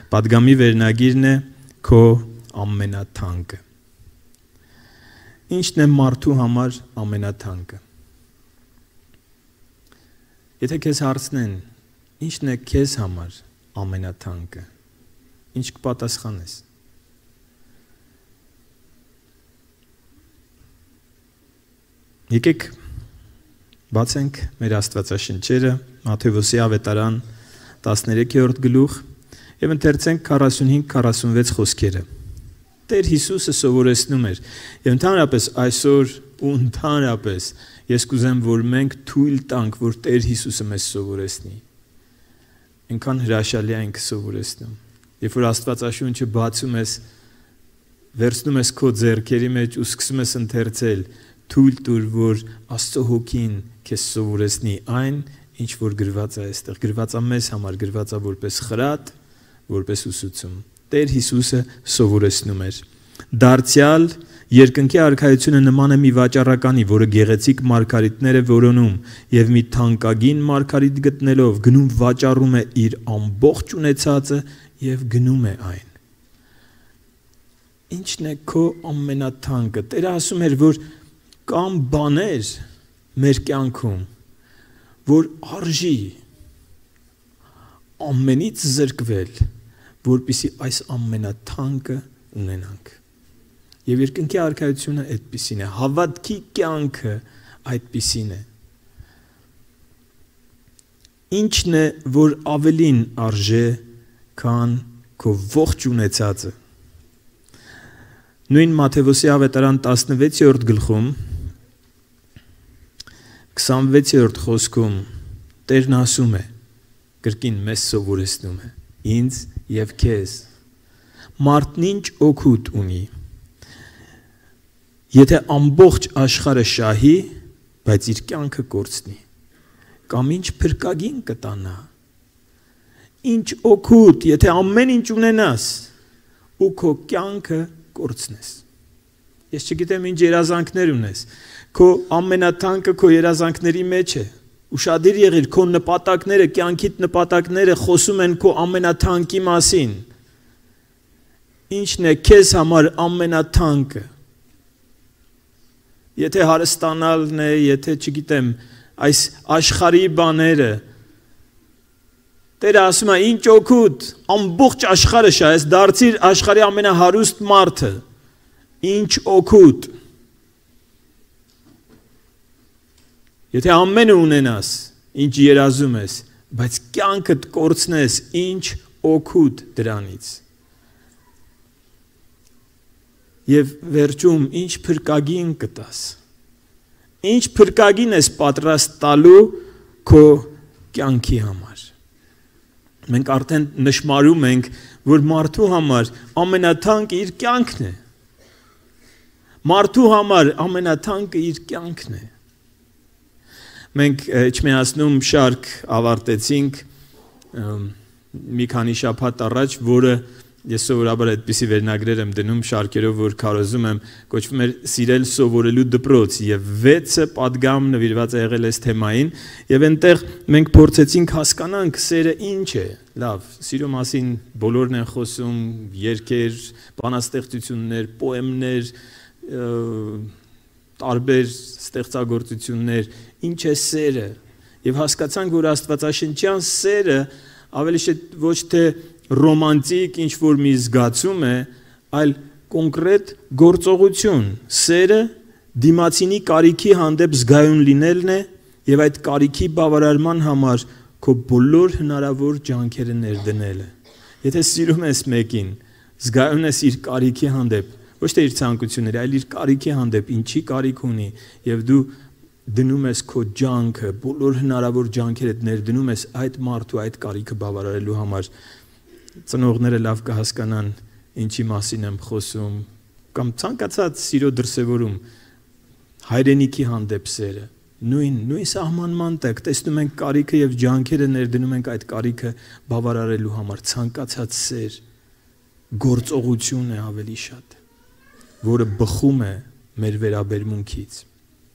Պատգամի վերնագիրն է քո ամենաթանկը։ Ինչն է մարդու համար ամենաթանկը։ Եթե քեզ հարցնեն, ինչն է քեզ համար ամենաթանկը, ինչ կպատասխանես։ Եկեք բացենք մեր Աստվածաշնչերը, Մատթեոս ավետարան 13-րդ գլուխ եւ ընթերցենք 45-46 խոսքերը։ Տեր Հիսուսը սովորեցնում էր, եւ ընդհանրապես այսօր ու ընդհանրապես ես կուզեմ, որ մենք թույլ տանք, որ Տեր Հիսուսը մեզ սովորեցնի։ Այնքան հրաշալի է ինքը սովորեցնում։ Երբ որ Աստվածաշունչը բացում ես, վերցնում ես քո ձեռքերի մեջ ու սկսում ես ընթերցել, թույլ տուր, որ Աստծո հոգին քեզ սովորեցնի այն, ինչ որ գրված է այստեղ, գրված է մեզ համար, գրված է որպես խրատ, որպես ուսուցում։ Տեր Հիսուսը սովորեցնում էր։ Դարձյալ երկնքի արքայությունը նման է մի վաճառականի, որը գեղեցիկ մարգարիտներ է որոնում եւ մի թանկագին մարգարիտ գտնելով գնում վաճառում է իր ամբողջ ունեցածը եւ գնում է այն։ Ինչն է քո ամենաթանկը։ Տերը ասում էր, որ կան բաներ մեր կյանքում, որ արժի ամենից զրկվել, որպեսզի այս ամենաթանկը ունենանք։ Եվ երկնքի արքայությունը այդպիսին է, հավատքի կյանքը այդպիսին է։ Ինչն է, որ ավելին արժե, քան քո ողջ ունեցածը։ Նույն Մատթեոս ավետարան 16-րդ գլխում 26-րդ խոսքում Տերն ասում է, կրկին մեզ սովորեցնում է, ինձ եւ քեզ, մարդն ինչ օգուտ ունի, եթե ամբողջ աշխարհը շահի, բայց իր կյանքը կորցնի, կամ ինչ փրկագին կտանա, ինչ օգուտ, եթե ամեն ինչ ունենաս, ու քո կյանքը կորցնես։ Ես չգիտեմ ինչ երազանքներ ունես, քո ամենաթանկը քո երազանքների մեջ է, ուշադիր եղիր, քո նպատակները, կյանքիդ նպատակները խոսում են քո ամենաթանկի մասին։ Ինչն է քեզ համար ամենաթանկը։ Եթե հարստանալն է, եթե չգիտեմ, այս աշխարհի բաները, Տերը ասում է, ինչ օգուտ, ամբողջ աշխարհը շահես, դարձիր աշխարհի ամենահարուստ մարդը, ինչ օգուտ։ Եթե ամենը ունենաս, ինչ երազում ես, բայց կյանքդ կորցնես, ինչ օգուտ դրանից։ Եվ վերջում, ինչ փրկագին կտաս, ինչ փրկագին ես պատրաստ տալու քո կյանքի համար։ Մենք արդեն նշմարում ենք, որ մարդու համար ամենաթանկը իր կյանքն է։ Մարդու համար ամենաթանկը իր կյանքն է։ Մենք Չմիացնում շարք ավարտեցինք մի քանի շաբաթ առաջ, որը ես սովորաբար այդպիսի վերնագրեր եմ դնում շարքերով, որ քարոզում եմ, կոչվում էր Սիրել սովորելու դպրոց, եւ 6 պատգամ նվիրված է եղել այս թեմային, եւ այնտեղ մենք փորձեցինք հասկանանք սերը ինչ է։ Լավ, սիրո մասին բոլորն են խոսում, երգեր, բանաստեղծություններ, պոեմներ, տարբեր ստեղծագործություններ, ինչ է սերը։ Եվ հասկացանք, որ Աստվածաշնչյան սերը ավելի ոչ թե ռոմանտիկ ինչ-որ մի զգացում է, այլ կոնկրետ գործողություն։ Սերը դիմացինի կարիքի հանդեպ զգայուն լինելն է եւ այդ կարիքի բավարարման համար քո բոլոր հնարավոր ջանքերը ներդնելը։ Եթե սիրում ես մեկին, զգայուն ես իր կարիքի հանդեպ, ոչ թե իր ցանկությունների, այլ իր կարիքի հանդեպ, ինչի կարիք ունի, եւ դու դնում ես քո ջանքը, բոլոր հնարավոր ջանքերդ ներդնում ես այդ մարդու այդ կարիքը բավարարելու համար, ծնողները լավ կհասկանան ինչի մասին եմ խոսում, կամ ցանկացած սիրո դրսևորում, հայրենիքի հանդեպ սերը, նույն սահմանման տակ տեսնում ենք կարիքը եւ ջանքերը ներդնում ենք այդ կարիքը բավարարելու համար, ցանկացած սեր, գործողություն է ավելի շատ, որը բխում է մեր վերաբերմունքից։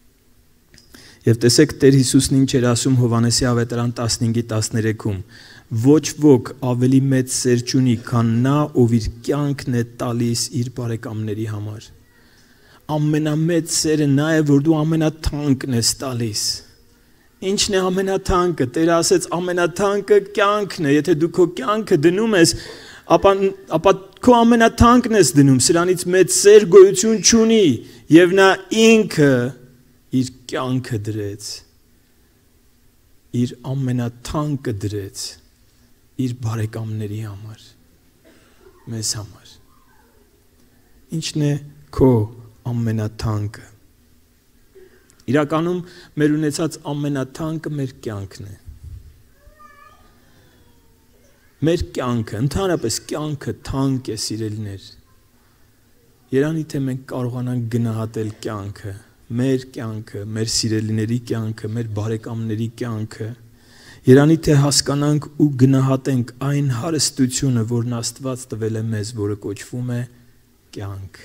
Եվ տեսեք Տեր Հիսուսն ինչ էր ասում Հովհաննեսի ավետարան 15-13-ում, ոչ ոք ավելի մեծ սեր չունի, քան նա, ով իր կյանքն է տալիս իր բարեկամների համար։ Ամենամեծ սերը նա է, որ դու ամենաթանկն ես տալիս։ Ինչն է ամենաթանկը։ Տերը ասեց, ամենաթանկը կյանքն է։ Եթե դու քո կյանքը դնում ես, ապա քո ամենաթանկն ես դնում, սրանից մեծ սեր գոյություն չունի, եւ նա ինքը իր կյանքը դրեց, իր ամենաթանկը դրեց իր բարեկամների համար, մեզ համար։ Ինչն է քո ամենաթանկը։ Իրականում մեր ունեցած ամենաթանկը մեր կյանքն է։ Մեր կյանքը, ընդհանրապես կյանքը թանկ է, սիրելիներ։ Երանի թե մենք կարողանանք գնահատել կյանքը, մեր սիրելիների կյանքը, մեր բարեկամների կյանքը, Երանի թե հասկանանք ու գնահատենք այն հարստությունը, որն Աստված տվել է մեզ, որը կոչվում է կյանք։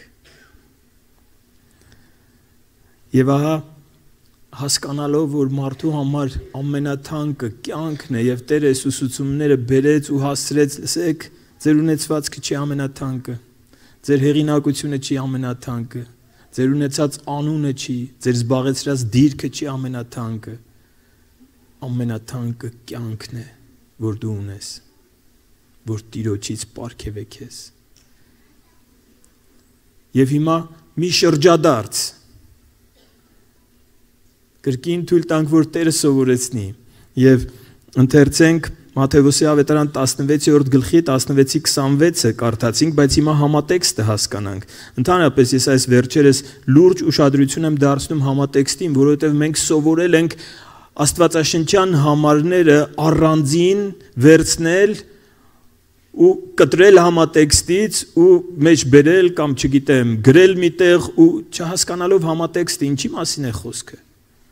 Եվ ահա հասկանալով, որ մարդու համար ամենաթանկը կյանքն է, եւ Տերը ուսուցումները բերեց ու հասցրեց, լսեք, ձեր ունեցվածքը չի ամենաթանկը, ձեր հեղինակությունը չի ամենաթանկը, ձեր ունեցած անունը չի, ձեր զբաղեցրած դիրքը չի ամենաթանկը, ամենաթանկը կյանքն է, որ դու ունես, որ Տիրոջից պարգև է քեզ։ Եվ հիմա մի շրջադարձ, կրկին թույլ տանք, որ Տերը սովորեցնի, եւ ընթերցենք Մատթեոս ավետարան 16-րդ գլխի 16-26-ը կարդացինք, բայց հիմա համատեքստը հասկանանք։ Ընդհանրապես ես այս վերջերս լուրջ ուշադրություն եմ դարձնում համատեքստին, որովհետև մենք սովորել ենք Աստվածաշնչյան համարները առանձին վերցնել ու կտրել համատեքստից ու մեջ բերել կամ չգիտեմ գրել միտեղ ու չհասկանալով համատեքստը ինչի մասին է խոսքը։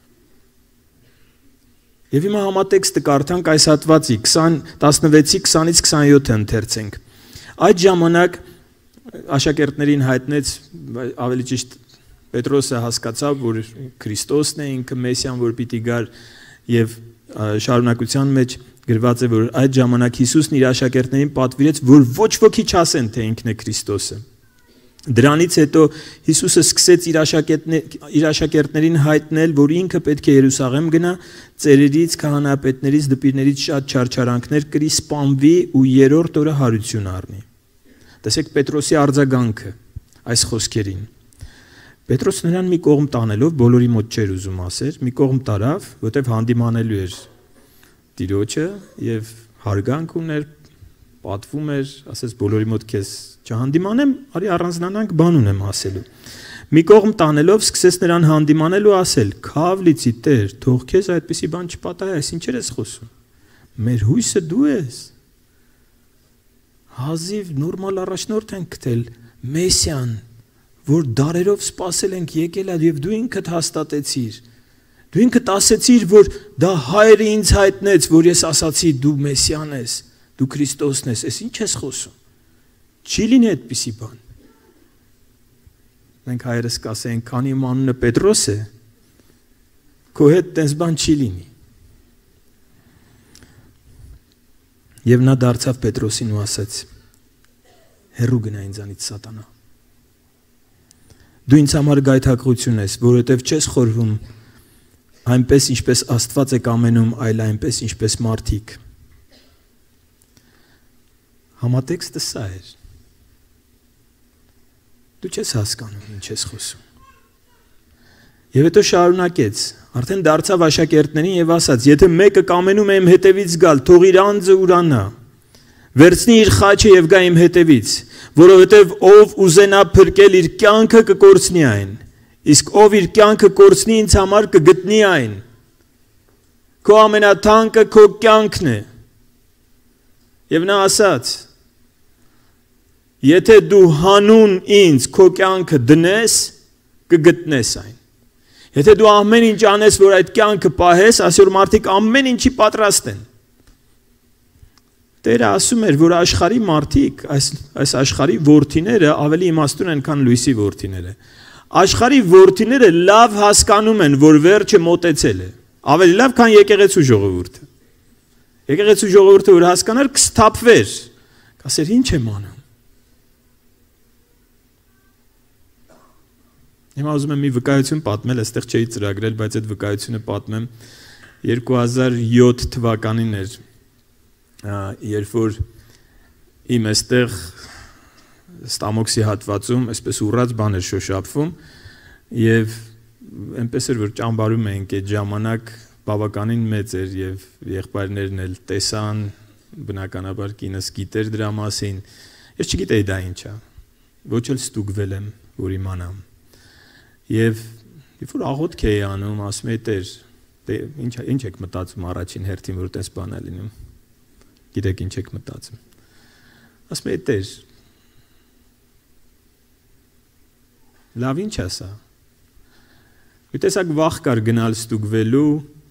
Եվ հիմա համատեքստը կարդանք այս հատվածի 16-ի 20-ից 27-ը ընթերցենք։ Այդ ժամանակ աշակերտներին հայտնեց, ավելի ճիշտ Պետրոսը հասկացավ, որ Քրիստոսն է ինքը Մեսիան, որ պիտի գար, եւ շարունակության մեջ գրված է, որ այդ ժամանակ Հիսուսն իր աշակերտներին պատվիրեց, որ ոչ ոքի չասեն, թե ինքն է Քրիստոսը։ Դրանից հետո Հիսուսը սկսեց իր աշակերտներին հայտնել, որ ինքը պետք է Երուսաղեմ գնա, ծերերից, քահանայապետներից, դպիրներից շատ չարչարանքներ կրի, սպանվի ու երրորդ օրը հարություն առնի։ Տեսեք Պետրոսի արձագանքը այս խոսքերին։ Պետրոս նրան մի կողմ տանելով, բոլորի մոտ չէր ուզում ասեր, մի կողմ տարավ, որտեվ հանդիմանելու էր Տիրոջը եւ հարգանք ուներ, պատվում էր, ասես բոլորի մոտ քեզ չհանդիմանեմ, արի առանձնանանք, բան ունեմ ասելու։ Մի կողմ տանելով սկսեց նրան հանդիմանել ու ասել. «Քավ լիցի Տեր, թող քեզ այդպիսի բան չպատահի, այս ինչեր ես խոսում։ Մեր հույսը դու ես։ Հազիվ նորմալ առաջնորդ ենք գտել, Մեսիան, որ դարերով սպասել ենք եկել է եւ դու ինքդ հաստատեցիր։ Դու ինքդ ասեցիր, որ դա հայրը ինձ հայտնեց, որ ես ասացի դու Մեսիան ես, դու Քրիստոսն ես, ես ինչ ես խոսում։ Չի լինի այդպիսի բան։ Մենք հայերս կասենք, քանի իմ անունը Պետրոս է, քո հետ տես բան չի լինի։ Եվ նա դարձավ Պետրոսին ու ասաց. հեռու գնա ինձանից Սատանա։ Դու ինձ համար գայթակղություն ես, որովհետև չես խորհում այնպես ինչպես Աստված է կամենում, այլ այնպես ինչպես մարդիկ։ Համատեքստը սա էր։ Դու չես հասկանում ինչ ես խոսում։ Եվ հետո շարունակեց, արդեն դարձավ աշակերտներին եւ ասաց. եթե մեկը կամենում է իմ հետևից գալ, թող իր անձը ուրանա, վերցնի իր խաչը եւ գա իմ հետևից, որովհետեւ ով ուզենա փրկել իր կյանքը կկորցնի այն, իսկ ով իր կյանքը կորցնի ինձ համար կգտնի այն։ Քո ամենաթանկը քո կյանքն է։ Եվ նա ասաց. եթե դու հանուն ինձ քո կյանքը դնես, կգտնես այն։ Եթե դու ամեն ինչ անես, որ այդ կյանքը պահես, այսօր մարդիկ ամեն ինչի պատրաստ են։ Տերը ասում էր, որ աշխարհի մարդիկ, այս աշխարհի որդիները ավելի իմաստուն են, քան լույսի որդիները։ Աշխարհի որդիները լավ հասկանում են, որ վերջը մոտեցել է։ Ավելի լավ, քան եկեղեցու ժողովուրդը։ Եկեղեցու ժողովուրդը որ հասկանար կսթափվեր, կասեր ինչ եմ անում։ Հիմա ուզում եմ մի վկայություն պատմել, այստեղ չէի ծրագրել, բայց այդ վկայությունը պատմեմ 2007 թվականին էր, երբ որ իմ այստեղ ստամոքսի հատվածում այսպես ուռած բան էր շոշափվում եւ այնպես էր որ ճամբարում էինք այդ ժամանակ բավականին մեծ էր եւ եղբայրներն էլ տեսան բնականաբար կինս գիտեր դրա մասին ես չգիտեի դա ինչ է ոչ էլ ստուգվել եմ որ իմանամ եւ երբ որ աղոթք էի անում ասում էի Տեր ինչ եք մտածում առաջին հերթին որ տես բան է լինում գիտեք ինչ եք մտածում ասում էի Տեր լավ ինչ է սա մի տեսակ վախ կար գնալ ստուգվելու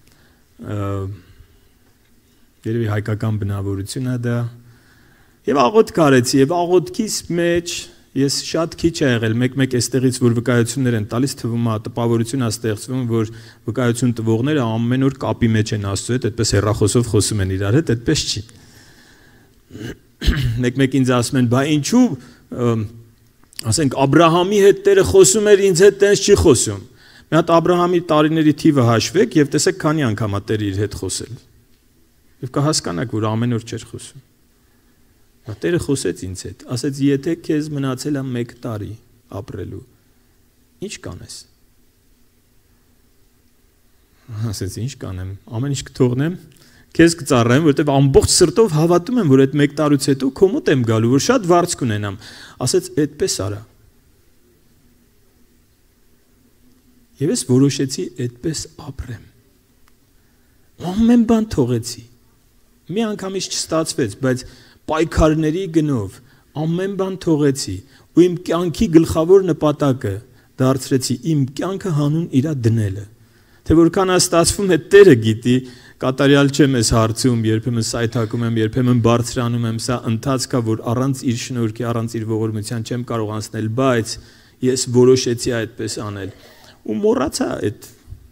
երևի հայկական բնավորություն է դա եւ աղոթք արեցի եւ աղոթքից մեջ ես շատ քիչ է եղել մեկ այստեղից որ վկայություններ են տալիս թվում է տպավորություն է ստեղծվում որ վկայություն տվողները ամեն օր կապի մեջ են Աստծո հետ այդպես հեռախոսով խոսում են իրար հետ այդպես չի մեկ ինձ ասում են բա ինչու ասենք Աբրահամի հետ Տերը խոսում էր ինձ հետ տենց չի խոսում մի հատ Աբրահամի տարիների թիվը հաշվեք եւ տեսեք քանի անգամ է Տերը իր հետ խոսել եւ կհասկանաք որ ամեն օր չէր խոսում Տերը խոսեց ինձ հետ ասեց եթե քեզ մնացել է 1 տարի ապրելու ինչ կանես ասեց ինչ կանեմ ամեն ինչ կթողնեմ քեզ կծառայեմ որովհետեւ ամբողջ սրտով հավատում եմ որ այդ 1 տարուց հետո քո մոտ եմ գալու որ շատ վարձ կունենամ ասեց այդպես արա Եվ ես որոշեցի այդպես ապրեմ ամեն բան թողեցի մի անգամից չստացվեց բայց պայքարների գնով ամեն բան թողեցի ու իմ կյանքի գլխավոր նպատակը դարձրեցի իմ կյանքը հանուն իրա դնելը թե որքան է ստացվում է Տերը գիտի կատարյալ չեմ ես հարցում երբեմն սայթակում եմ երբեմն բարձրանում եմ սա ընթացք է որ առանց իր շնորհքի առանց իր ողորմության չեմ կարող անցնել բայց ես որոշեցի այդպես անել ու մոռացա այդ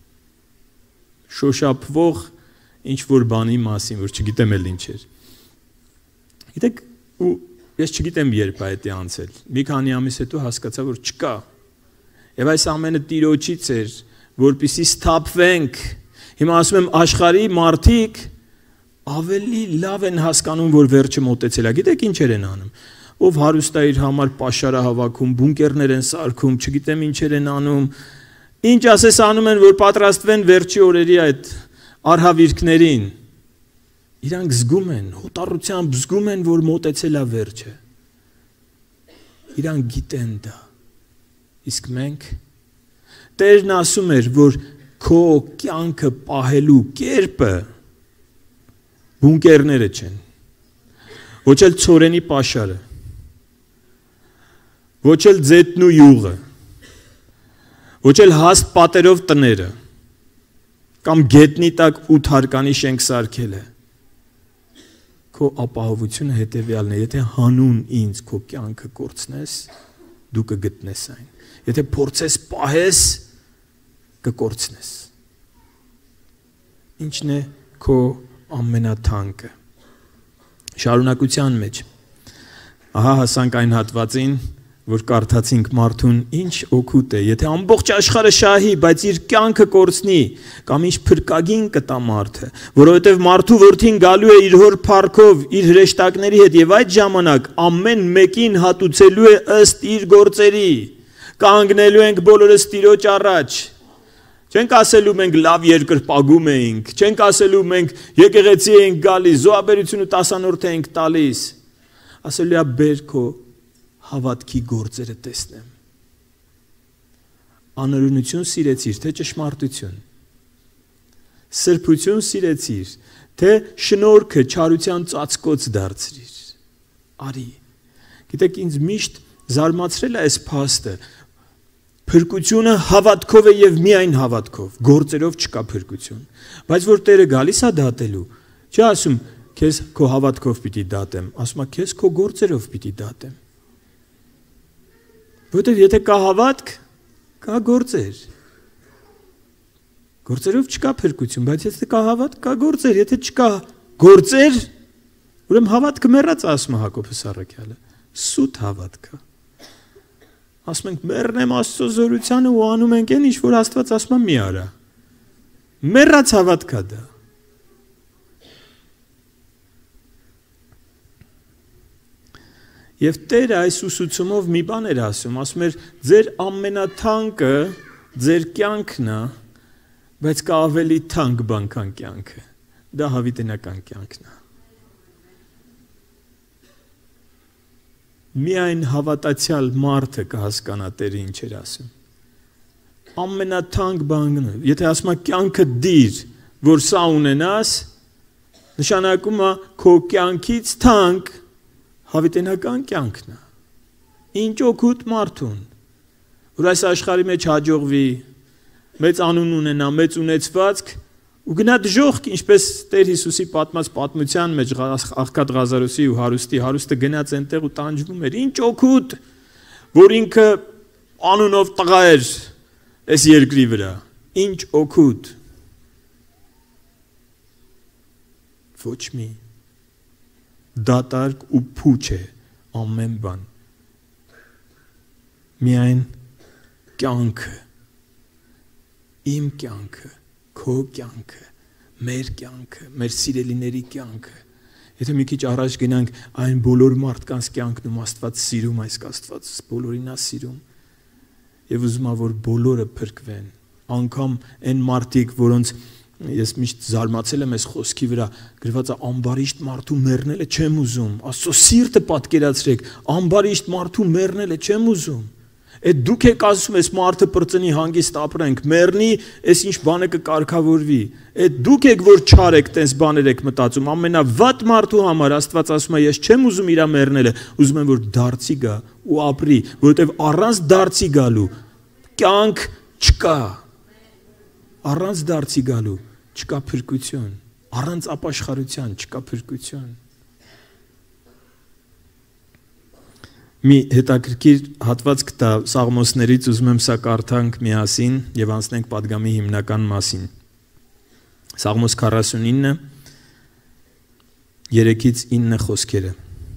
շոշափվող ինչ որ բանի մասին որ չգիտեմ էլ ինչ էր Գիտեք, ու ես չգիտեմ երբ է դա անցել։ Մի քանի ամիս հետո հասկացա, որ չկա։ Եվ այս ամենը Տիրոջից էր, որպեսզի սթափվենք։ Հիմա ասում եմ աշխարհի մարդիկ ավելի լավ են հասկանում, որ վերջը մոտեցել է։ Գիտեք ինչեր են անում։ Ով հարուստ է իր համար պաշարը հավաքում, բունկերներ են սարքում, չգիտեմ ինչեր են անում։ Ինչ ասես անում են, որ պատրաստվեն վերջի օրերի այդ արհավիրքներին։ Իրանք զգում են, հոտառությամբ զգում են, որ մոտեցել է վերջը։ Իրանք գիտեն դա։ Իսկ մենք Տերն ասում էր, որ քո կյանքը պահելու կերպը բունկերները չեն։ Ոչ էլ ցորենի պաշարը։ Ոչ էլ ձետն ու յուղը։ Ոչ էլ հաստ պատերով տները։ Կամ գետնի տակ 8 հարկանի շենք սարքելը։ Քո ապահովությունը հետևյալն է, եթե հանուն ինձ քո կյանքը կորցնես, դու կգտնես այն։ Եթե փորձես պահես, կկորցնես։ Ինչն է քո ամենաթանկը։ Շարունակության մեջ։ Ահա հասանք այն հատվածին, որ կարդացինք մարդուն ինչ օգուտ է, եթե ամբողջ աշխարհը շահի, բայց իր կյանքը կորցնի, կամ ինչ փրկագին կտա մարդը, որովհետև մարդու որդին գալու է իր հոր փառքով, իր հրեշտակների հետ եւ այդ ժամանակ ամեն մեկին հատուցելու է ըստ իր գործերի։ Կանգնելու ենք բոլորս Տիրոջ առաջ։ Չենք ասելու մենք լավ երկրպագում էինք, չենք ասելու մենք եկեղեցի էինք գալիս, զոհաբերությունը 10-րդ էինք տալիս։ Ասելու է բեր քո հավատքի գործերը տեսնեմ։ Անօրենություն սիրեցիր, թե ճշմարտություն։ Սրբություն սիրեցիր, թե շնորհքը չարության ծածկոց դարձրիր։ Արի։ Գիտեք, ինձ միշտ զարմացրել է այս փաստը։ Փրկությունը հավատքով է եւ միայն հավատքով, գործերով չկա փրկություն։ Բայց որ Տերը գալիս է դատելու, չի ասում, քեզ քո հավատքով պիտի դատեմ, ասում է քեզ քո գործերով պիտի դատեմ։ Որտեղ եթե կա հավատք, կա գործեր։ Գործերով չկա փրկություն, բայց եթե կա հավատք, կա գործեր, եթե չկա Գործեր, ուրեմն հավատքը մեռած ասում է Հակոբ Սարաքյալը, սուտ հավատքը։ Ասում ենք մեռնեմ Աստծո զորությանը ու անում ենք այն ինչ որ Աստված ասում է մի արա։ Մեռած հավատքա դա։ Եվ Տերը այս ուսուցումով մի բան էր ասում էր ձեր ամենաթանկը ձեր կյանքն է, բայց կա ավելի թանկ բան քան կյանքը, դա հավիտենական կյանքն է։ Միայն հավատացյալ մարդը կհասկանա Տերը ինչ էր ասում։ Ամենաթանկ բանն է, եթե ասում է կյանքը դիր, որ սա ունենաս, նշանակում է քո կյանքից թանկ հավիտենական կյանքն է։ Ինչ օգուտ մարդուն, որ այս աշխարհի մեջ հաջողվի, մեծ անուն ունենա, մեծ ունեցվածք ու գնա դժոխք, ինչպես Տեր Հիսուսի պատմած պատմության մեջ աղքատ Ղազարոսի ու հարուստը գնաց այնտեղ ու տանջվում էր։ Ինչ օգուտ, որ ինքը անունով տղա էր այս երկրի վրա։ Ինչ օգուտ։ Ոչ մի դատարկ ու փուչ է ամեն բան։ Միայն կյանքը, իմ կյանքը, քո կյանքը, մեր կյանքը, մեր սիրելիների կյանքը։ Եթե մի քիչ առաջ գնանք այն բոլոր մարդկանց կյանքն ու Աստված սիրում այս Աստված, բոլորին է սիրում։ Եվ ուզում է որ բոլորը փրկվեն, անգամ այն մարդիկ, որոնց ես միշտ զարմացել եմ այս խոսքի վրա, գրված է ամբարիշտ մարդու մեռնելը չեմ ուզում, Աստծո սիրտը պատկերացրեք, ամբարիշտ մարդու մեռնելը չեմ ուզում։ Այդ դուք եք ասում այս մարդը պրծնի հանգիստ ապրենք, մեռնի, այս ինչ բանը կկարգավորվի։ Այդ դուք եք որ չար եք, տես բաներ եք մտածում, ամենավատ մարդու համար Աստված ասում է ես չեմ ուզում իրա մեռնելը, ուզում եմ որ դարձի գա ու ապրի, որովհետև առանց դարձի գալու կյանք չկա։ Առանց դարձի գալու չկա փրկություն, առանց ապաշխարության չկա փրկություն։ Մի հետաքրքիր հատված կտա Սաղմոսներից ուզում եմ սա կարդանք միասին եւ անցնենք պատգամի հիմնական մասին։ Սաղմոս 49 3-ից 9 խոսքերը։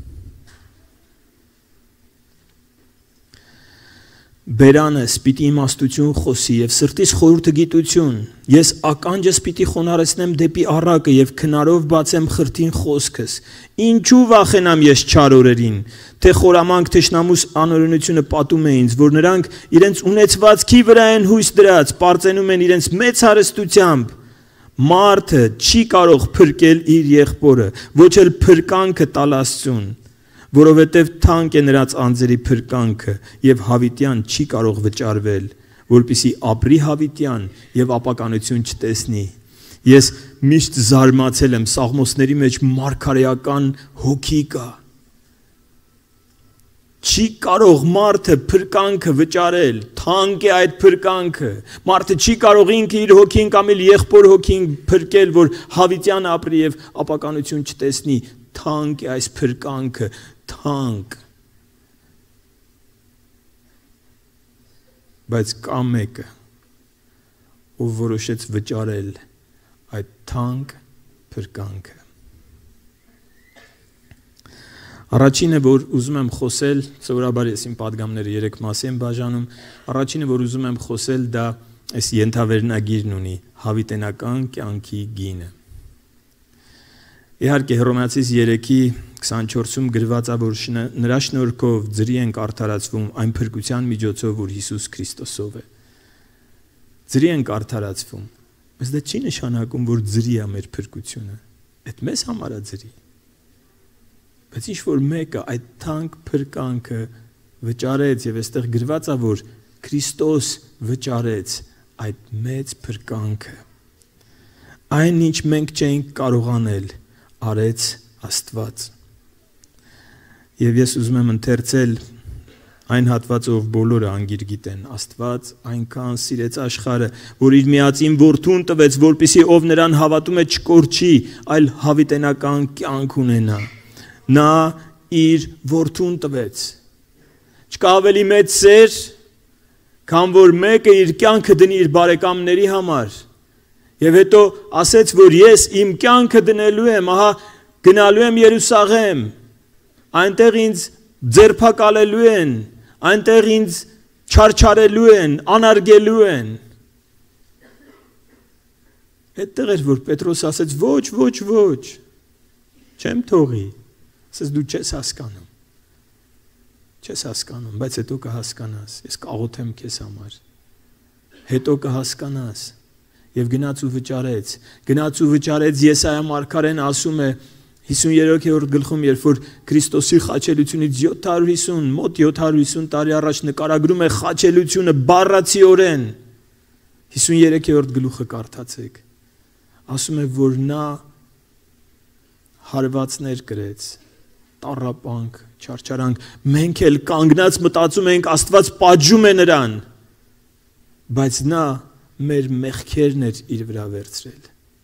Բերանս պիտի իմաստություն խոսի եւ սրտիս խորհուրդը գիտություն։ Ես ականջս պիտի խոնարհեցնեմ դեպի առակը եւ քնարով բացեմ խրտին խոսքս։ Ինչու վախենամ ես չար օրերին, թե խորամանկ թշնամուս անօրենությունը պատում է ինձ, որ նրանք իրենց ունեցվածքի վրա են հույս դրած, պարծենում են իրենց մեծ հարստությամբ։ Մարդը չի կարող փրկել իր եղբորը, ոչ էլ փրկանքը տալ Աստծուն, որովհետև թանկ է նրանց անձերի փրկանքը եւ հավիտյան չի կարող վճարվել, որպիսի ապրի հավիտյան եւ ապականություն չտեսնի։ Ես միշտ զարմացել եմ Սաղմոսների մեջ մարգարեական հոգի կա։ Չի կարող մարդը փրկանքը վճարել, թանկ է այդ փրկանքը։ Մարդը չի կարող ինքը իր հոգին կամ իր եղբոր հոգին փրկել, որ հավիտյան ապրի եւ ապականություն չտեսնի։ Թանկ է այս փրկանքը, թանկ։ Բայց կա մեկը, ով որոշեց վճարել այդ թանկ փրկանքը։ Առաջինը, որ ուզում եմ խոսել, սովորաբար ես իմ պատգամները 3 մասի եմ բաժանում, առաջինը, որ ուզում եմ խոսել, դա այս ենթավերնագիրն ունի, հավիտենական կյանքի գինը։ Իհարկե Հռոմեացիս 3:24-ում գրված է, որ նրա շնորհքով ձրի ենք արդարացվում այն փրկության միջոցով, որ Հիսուս Քրիստոսով է։ Ձրի ենք արդարացվում, բայց դա չի նշանակում, որ ձրի է մեր փրկությունը։ Այդ մեզ համար է ձրի։ Բայց ինչ որ մեկը այդ թանկ փրկանքը վճարեց եւ այստեղ գրված է, որ Քրիստոս վճարեց այդ մեծ փրկանքը։ Այն ինչ մենք չենք կարող անել, արեց Աստված։ Եվ ես ուզում եմ ընթերցել այն հատվածով բոլորը անգիր գիտեն, Աստված այնքան սիրեց աշխարհը, որ իր միածին որդուն տվեց, որպեսզի ով նրան հավատում է չկորչի, այլ հավիտենական կյանք ունենա։ Նա իր որդուն տվեց։ Չկա ավելի մեծ սեր, քան որ մեկը իր կյանքը դնի իր բարեկամների համար։ Եվ հետո ասեց, որ ես իմ կյանքը դնելու եմ, ահա գնալու եմ Երուսաղեմ, այնտեղ ինձ ձերբակալելու են, այնտեղ ինձ չարչարելու են, անարգելու են։ Այդտեղ էր, որ Պետրոս ասեց, ոչ, ոչ, ոչ, չեմ թողի, ասեց դու չես հասկանում, բայց հետո կհասկանաս, ես կաղոթեմ քեզ համար, հետո կհասկանաս, և գնաց ու վճարեց, Եսայիա մարգարեն ասում է 53-րդ գլխում, երբ որ Քրիստոսի խաչելությունից 750, մոտ 750 տարի առաջ նկարագրում է խաչելությունը բառացիորեն, 53-րդ գլուխը կարդացեք, ասում է, որ նա հարվածներ կրեց, տառապանք, չարչարանք, մենք էլ կանգնած մտածում ենք Աստված պատժում է նրան, բայց նա մեր մեղքերն էր իր վրա վերցրել։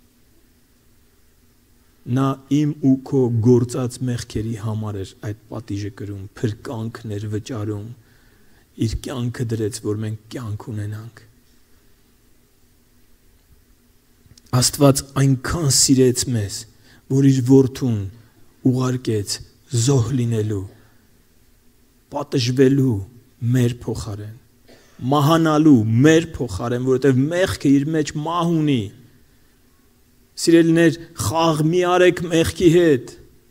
Նա իմ ու քո գործած մեղքերի համար էր այդ պատիժը կրում, փրկանքն էր վճարում, իր կյանքը դրեց, որ մենք կյանք ունենանք։ Աստված այնքան սիրեց մեզ, որ իր որդուն ուղարկեց զոհ լինելու, պատժվելու մեր փոխարեն, մահանալու մեր փոխարեն, որովհետև մեղքը իր մեջ մահ ունի։ Սիրելիներ, խաղ մի արեք մեղքի հետ։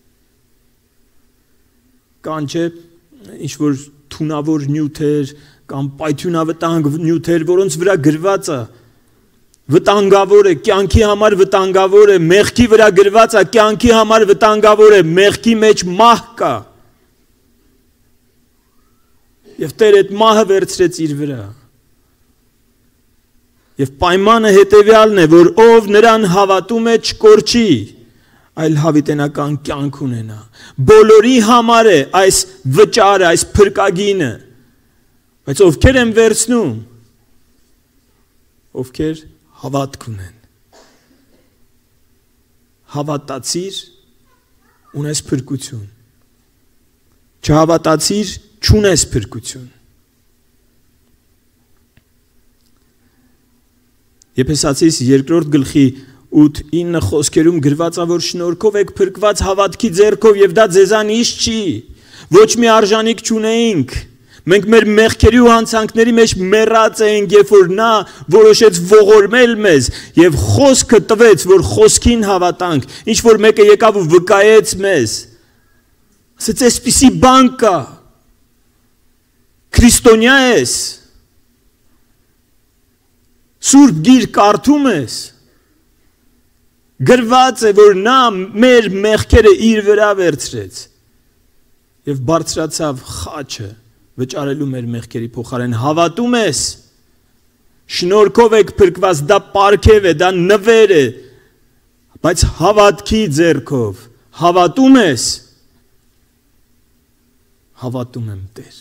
Կան չէ, ինչ-որ թունավոր նյութեր կամ պայթյունավտանգ նյութեր, որոնց վրա գրված է, վտանգավոր է, կյանքի համար վտանգավոր է, մեղքի վրա գրված է, կյանքի համար վտանգավոր է, մեղքի մեջ մահ կա։ Եվ Տեր այդ մահը վերցրեց իր վրա։ Եվ պայմանը հետևյալն է, որ ով նրան հավատում է չկորչի, այլ հավիտենական կյանք ունենա։ Բոլորի համար է այս վճարը, այս փրկագինը։ Բայց ովքեր են վերցնում, ովքեր հավատք ունեն։ Հավատացիր, ունես փրկություն։ Չհավատացիր, չունես փրկություն։ Եփեսացիս 2-րդ գլխի 8-9 խոսքերում գրված է, որ շնորհքով եք փրկված հավատքի ձեռքով, եւ դա ձեզանից չի, ոչ մի արժանիք չունեինք։ Մենք մեր մեղքերի ու հանցանքների մեջ մեռած էինք, երբ որ նա որոշեց ողորմել մեզ եւ խոսքը տվեց, որ խոսքին հավատանք, ինչ որ մեկը եկավ ու վկայեց մեզ։ Ասեց, «Այսպիսի բան կա, քրիստոնյա ես, Սուրբ գիրք կարդում ես, գրված է, որ նա մեր մեղքերը իր վրա վերցրեց եւ բարձրացավ խաչը վճարելու մեր մեղքերի փոխարեն, հավատում ես, շնորհքով եք փրկված, դա պարգև է, դա նվեր է, բայց հավատքի ձեռքով, հավատում ես, հավատում եմ Տեր։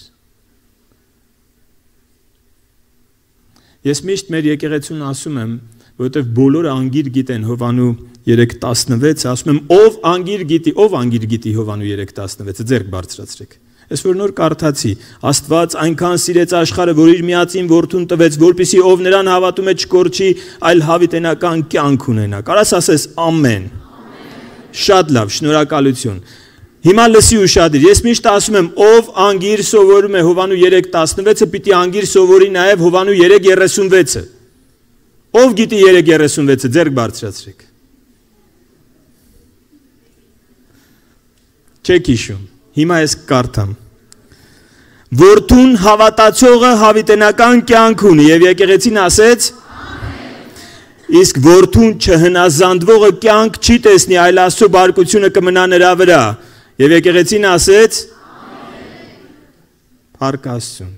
Ես միշտ մեր եկեղեցուն ասում եմ, որովհետև բոլորը անգիր գիտեն Հովանու 3:16, ասում եմ, ով անգիր գիտի Հովանու 3:16-ը, ձեռք բարձրացրեք։ Ես որ նոր կարդացի, Աստված այնքան սիրեց աշխարհը, որ իր միածին որդուն տվեց, որպեսզի ով նրան հավատում է չկորչի, այլ հավիտենական կյանք ունենա։ Կարաս ասես ամեն։ Շատ լավ, շնորհակալություն։ Հիմա լսի ուշադիր, ես միշտ ասում եմ, ով անգիր սովորում է Հովանու 3:16-ը, պիտի անգիր սովորի նաև Հովանու 3:36-ը։ Ով գիտի 3:36-ը, ձեռք բարձրացրեք։ Չեք հիշում, հիմա ես կարդամ։ Որդուն հավատացողը հավիտենական կյանք ունի, եւ եկեղեցին ասեց, իսկ որդուն չհնազանդվողը կյանք չի տեսնի, այլ Աստծո բարկությունը կմնա նրա վրա։ Եվ եկեղեցին ասեց, Փառք Աստծուն։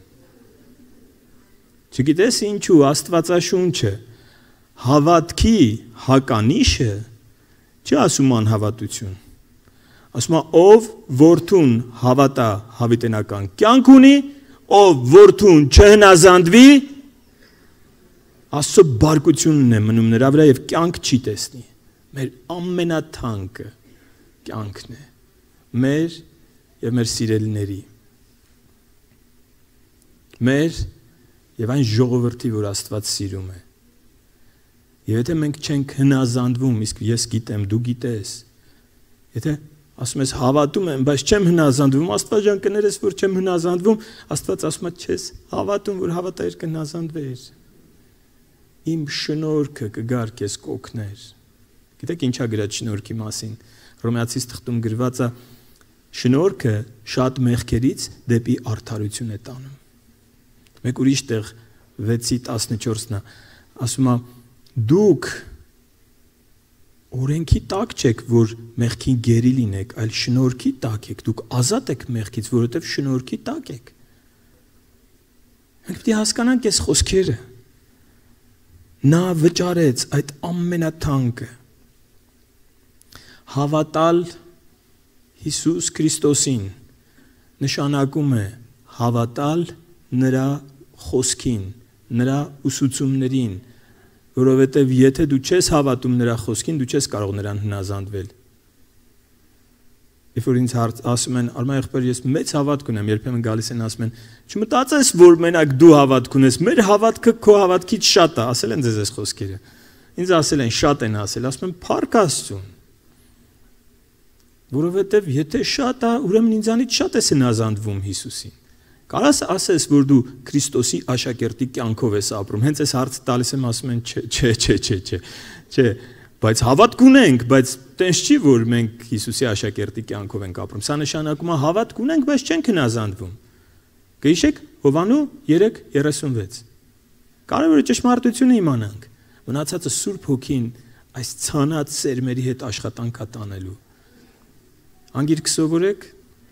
Չգիտես ինչու Աստվածաշունչը հավատքի հականիշը չի ասում անհավատություն։ Ասում է, ով որդուն հավատա հավիտենական կյանք ունի, ով որդուն չհնազանդվի, Աստծո բարկությունն է մնում նրա վրա եւ կյանք չի տեսնի։ Մեր ամենաթանկը կյանքն է։ Մեր եւ մեր սիրելիների, մեր եւ այն ժողովրդի, որ Աստված սիրում է։ Եվ եթե մենք չենք հնազանդվում, իսկ ես գիտեմ, դու գիտես, եթե ասում ես հավատում եմ, բայց չեմ հնազանդվում, Աստված ջան կներես, որ չեմ հնազանդվում, Աստված ասում է չես հավատում, որ հավատայր կհնազանդվեր։ Իմ շնորհքը կգար քեզ կօգներ։ Գիտեք ինչա գրած շնորհքի մասին։ Հռոմեացիս թղթում գրված է շնորհքը շատ մեղքերից դեպի արդարություն է տանում։ Մեկ ուրիշ տեղ 6:14-ն ասում է դուք օրենքի տակ չեք, որ մեղքին գերի լինեք, այլ շնորհքի տակ եք, դուք ազատ եք մեղքից, որովհետև շնորհքի տակ եք։ Մենք պետք է հասկանանք այս խոսքերը։ Նա վճարեց այդ ամենաթանկը։ Հավատալ Հիսուս Քրիստոսին նշանակում է հավատալ նրա խոսքին, նրա ուսուցումներին, որովհետև եթե դու չես հավատում նրա խոսքին, դու չես կարող նրան հնազանդվել։ Երբ որ ինձ ասում են, Արմա եղբայր, ես մեծ հավատք ունեմ, երբեմն գալիս են ասում են, չմտածես, որ մենակ դու հավատք ունես, մեր հավատքը քո հավատքից շատ է, ասել են ձեզ այս խոսքերը։ Ինձ ասել են, շատ են ասել, ասում են, փառք Աստծուն։ Որովհետև եթե շատ է, ուրեմն ինձանից շատ ես հնազանդվում Հիսուսին։ Կարաս ասես, որ դու Քրիստոսի աշակերտի կյանքով ես ապրում, հենց այս հարցը տալիս եմ, ասում են, չէ, բայց հավատք ունենք, բայց տենց չի, որ մենք Հիսուսի աշակերտի կյանքով ենք ապրում։ Սա նշանակում է հավատք ունենք, բայց չենք հնազանդվում։ Գիշեք Հովանու 3:36։ Կարևորը ճշմարտությունը իմանանք։ Մնացածը Սուրբ Հոգին այս ցանած սերմերի հետ աշխատանք է տանելու։ Անգիր կսովորեք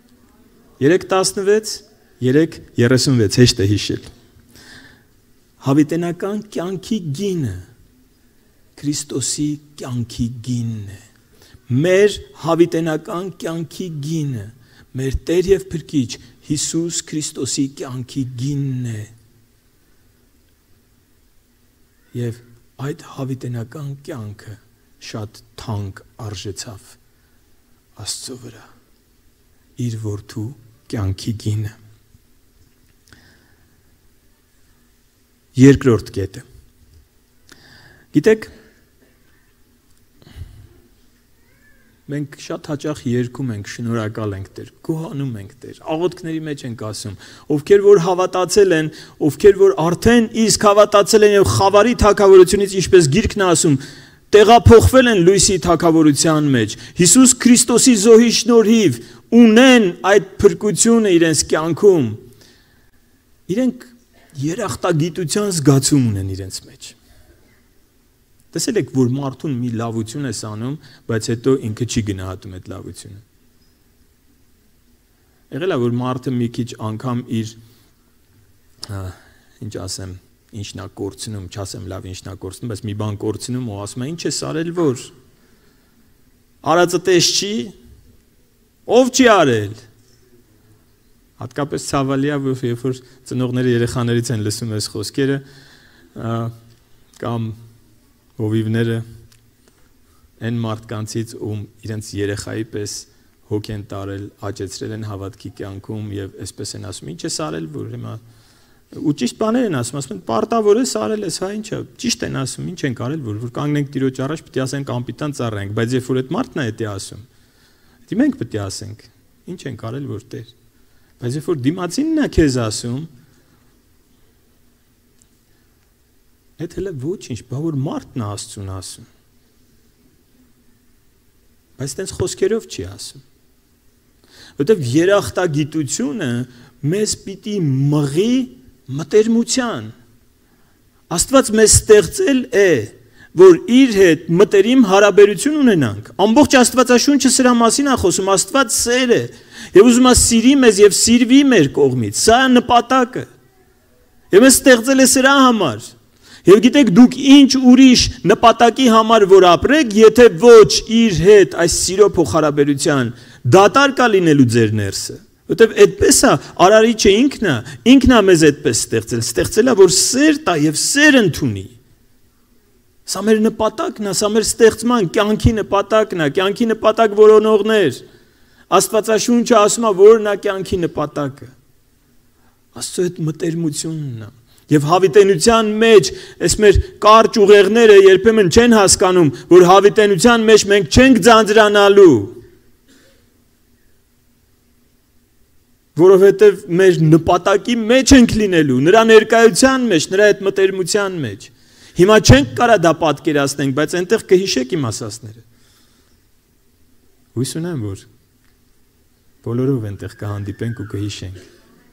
3:16 3:36 հեշտ է հիշել։ Հավիտենական կյանքի գինը Քրիստոսի կյանքի գինն է։ Մեր հավիտենական կյանքի գինը մեր Տեր եւ Փրկիչ Հիսուս Քրիստոսի կյանքի գինն է։ Եվ այդ հավիտենական կյանքը շատ թանկ արժեցավ Աստծո վրա իր որդու կյանքի գինը։ Երկրորդ կետը։ Գիտեք, մենք շատ հաճախ երգում ենք, շնորհակալ ենք Տեր, գոհանում ենք Տեր, աղոթքների մեջ ենք ասում, ովքեր որ հավատացել են, ովքեր որ արդեն իսկ հավատացել են եւ խավարի թագավորությունից, ինչպես գիրքն է ասում, տեղափոխվել են լույսի թագավորության մեջ, Հիսուս Քրիստոսի զոհի շնորհիվ ունեն այդ փրկությունը իրենց կյանքում, իրենք երախտագիտության զգացում ունեն իրենց մեջ։ Տեսել եք, որ մարդուն մի լավություն ես անում, բայց հետո ինքը չի գնահատում այդ լավությունը։ Եղել է, որ մարդը մի քիչ անգամ իր, ինչ ասեմ, ինչն է կորցնում, չասեմ լավ ինչն է կորցնում, բայց մի բան կորցնում ու ասում է, ինչ ես արել, որ արածը տես չի, ով չի արել։ Հատկապես ցավալի է, երբ որ ծնողները երեխաներից են լսում այս խոսքերը, կամ հովիվները այն մարդկանցից, ում իրենց երեխայի պես հոգ են տարել, աճեցրել են հավատքի կյանքում եւ այսպես են ասում, ինչ ես արել, որ հիմա ու ճիշտ բաներ են ասում են, պարտավոր ես արել ես, հա ինչա, ճիշտ են ասում, ինչ ենք արել, որ կանգնենք Տիրոջ առաջ, պետք է ասենք անպիտան ծառայենք, բայց երբ որ այդ մարդն է դա ասում, դի մենք պետք է ասենք, ինչ ենք արել, որ Տեր։ Բայց երբ որ դիմացինն է քեզ ասում, այդ հələ ոչինչ, բա որ մարդն է Աստծուն ասում։ Բայց տենց խոսքերով չի ասում։ Որտեվ երախտագիտությունը մեզ պիտի մղի մտերմության։ Աստված մեզ ստեղծել է, որ իր հետ մտերիմ հարաբերություն ունենանք։ Ամբողջ Աստվածաշունչը սրա մասին է խոսում, Աստված սեր է, եւ ուզում է սիրի մեզ եւ սիրվի մեր կողմից։ Սա է նպատակը։ Եվ մեզ ստեղծել է սրա համար։ Եվ գիտեք, դուք ինչ ուրիշ նպատակի համար որ ապրեք, եթե ոչ իր հետ այս սիրո փոխհարաբերության դատար կա լինելու ձեր ներսը։ Որտեվ այդպես է, արարիչը ինքն է մեզ այդպես ստեղծել է, որ սեր տա եւ սեր ընդունի։ Սա մեր նպատակն է, սա մեր ստեղծման կյանքի նպատակն է, կյանքի նպատակ որոնողներ։ Աստվածաշունչը ասում է, որն է կյանքի նպատակը։ Աստծո հետ մտերմությունն է։ Եվ հավիտենության մեջ այս մեր կարճ ուղեղները երբեմն չեն հասկանում, որ հավիտենության մեջ մենք չենք ձանձրանալու, որովհետև մեր նպատակի մեջ ենք լինելու, նրա ներկայության մեջ, նրա հետ մտերմության մեջ։ Հիմա չենք կարա դա պատկերացնենք, բայց այնտեղ կհիշեք իմ ասածները։ Հույս ունեմ, որ բոլորով այնտեղ կհանդիպենք ու կհիշենք։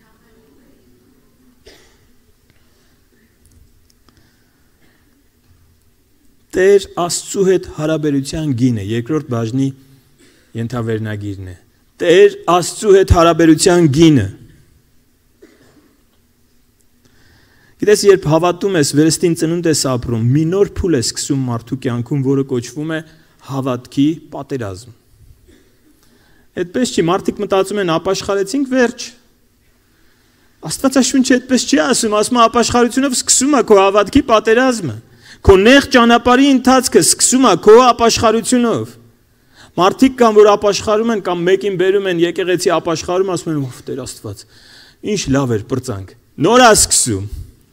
Տեր Աստծու հետ հարաբերության գինը, երկրորդ բաժնի ենթավերնագիրն է։ Տեր Աստծու հետ հարաբերության գինը։ Գիտես, երբ հավատում ես, վերստին ծնունդ ես ապրում, մի նոր փուլ է սկսում մարդու կյանքում, որը կոչվում է հավատքի պատերազմ։ Այդպես չի, մարդիկ մտածում են ապաշխարեցինք, վերջ։ Աստվածաշունչը այդպես չի ասում, ասում է ապաշխարությունով սկսում է քո հավատքի պատերազմը։ Քո նեղ ճանապարհի ընթացքը սկսում է քո ապաշխարությունով։ Մարդիկ կան, որ ապաշխարում են կամ մեկին բերում են եկեղեցի ապաշխարում, ասում են, «Ով Տեր Աստված, ինչ լավ էր պրծանք»։ Նոր է սկսում։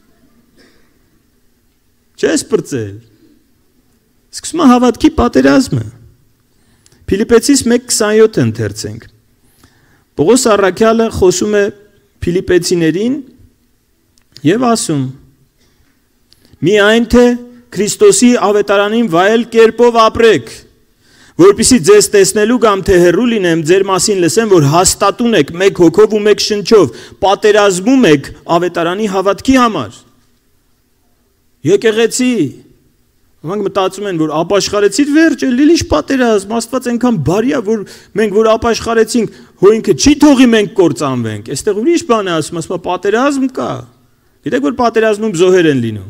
Չես պրծել։ Սկսում է հավատքի պատերազմը։ Փիլիպեցիս 1:27 ընթերցենք։ Պողոս առաքյալը խոսում է Փիլիպեցիներին եւ ասում. «Միայն թե Քրիստոսի ավետարանին վայել կերպով ապրեք, որպեսզի ձեզ տեսնելու կամ թե հեռու լինեմ, ձեր մասին լսեմ, որ հաստատուն եք մեկ հոգով ու մեկ շնչով, պատերազմում եք ավետարանի հավատքի համար»։ Եկեղեցի, ոմանք մտածում են, որ ապաշխարեցիր, վերջ, լիլիշ պատերազմ, Աստված այնքան բարի է, որ մենք որ ապաշխարեցինք, հո ինքը չի թողի մենք կործանվենք։ Այստեղ ուրիշ բան է ասում, ասում է պատերազմ կա։ Գիտեք, որ պատերազմում զոհեր են լինում։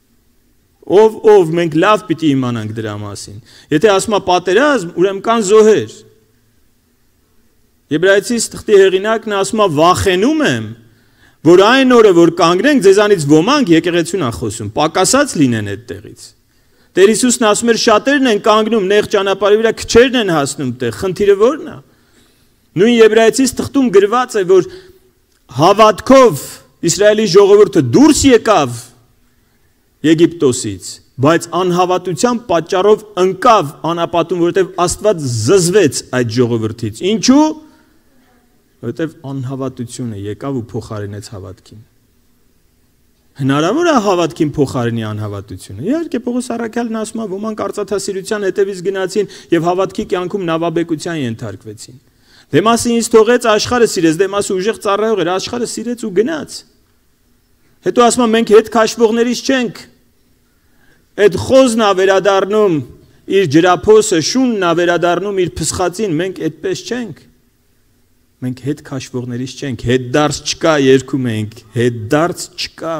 Ով մենք լավ պիտի իմանանք դրա մասին։ Եթե ասում է պատերազմ, ուրեմն կան զոհեր։ Եբրայեցիս թղթի հեղինակն ասում է վախենում եմ, որ այն օրը որ կանգնենք, ձեզանից ոմանք եկեղեցուն է խոսում, պակասած լինեն այդտեղից։ Տեր Հիսուսն ասում էր շատերն են կանգնում նեղ ճանապարհի վրա, քչերն են հասնում տեղ, խնդիրը ո՞րն է։ Նույն Եբրայեցիս թղթում գրված է, որ հավատքով Իսրայելի ժողովուրդը դուրս եկավ Եգիպտոսից, բայց անհավատության պատճառով ընկավ անապատում, որովհետև Աստված զզվեց այդ ժողովրդից։ Ինչու՞։ Որովհետև անհավատությունը եկավ ու փոխարինեց հավատքին։ Հնարավոր է հավատքին փոխարինի անհավատությունը։ Իհարկե Պողոս առաքյալն ասում է, ոմանք արծաթասիրության հետևից գնացին եւ հավատքի կյանքում նավաբեկության ենթարկվեցին։ Դեմասը ինձ թողեց, աշխարհը սիրեց, Դեմասը ուժեղ ծառայող էր, աշխարհը սիրեց ու գնաց։ Հետո ասում է, մենք հետ քաշվողներից չենք։ Այդ խոզն է վերադառնում իր ջրափոսը, շունն է վերադառնում իր փսխածին, մենք այդպես չենք։ Մենք հետ քաշվողներից չենք, հետ դարձ չկա, երգում ենք, հետ դարձ չկա։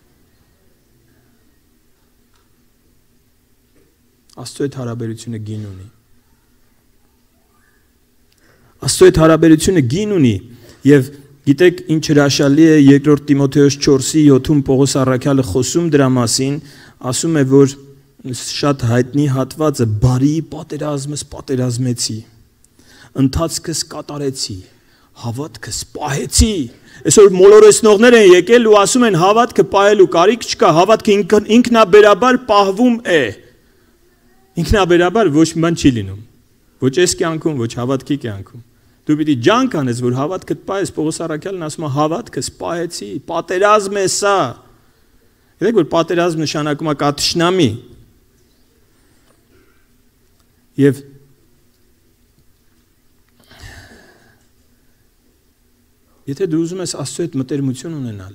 Աստծո հետ հարաբերությունը գին ունի։ Աստծո հետ հարաբերությունը գին ունի եւ գիտեք ինչ հրաշալի է 2 Տիմոթեոս 4:7-ում Պողոս առաքյալը խոսում դրա մասին, ասում է, որ շատ հայտնի հատվածը բարի պատերազմս պատերազմեցի, ընթացքս կատարեցի, հավատքս պահեցի։ Այսօր մոլորեսնողներ են եկել ու ասում են հավատքը պահելու կարիք չկա, հավատքը ինքնաբերաբար պահվում է։ Ինքնաբերաբար ոչ մի բան չի լինում։ Ոչ այս կյանքում, ոչ հավատքի կյանքում։ Դու պիտի ջանք անես, որ հավատքդ պահես, Պողոս առաքյալն ասում է հավատքս պահեցի, պատերազմ է սա։ Գիտեք, որ պատերազմ նշանակում է կա թշնամի։ Եվ եթե դու ուզում ես Աստծո հետ մտերմություն ունենալ,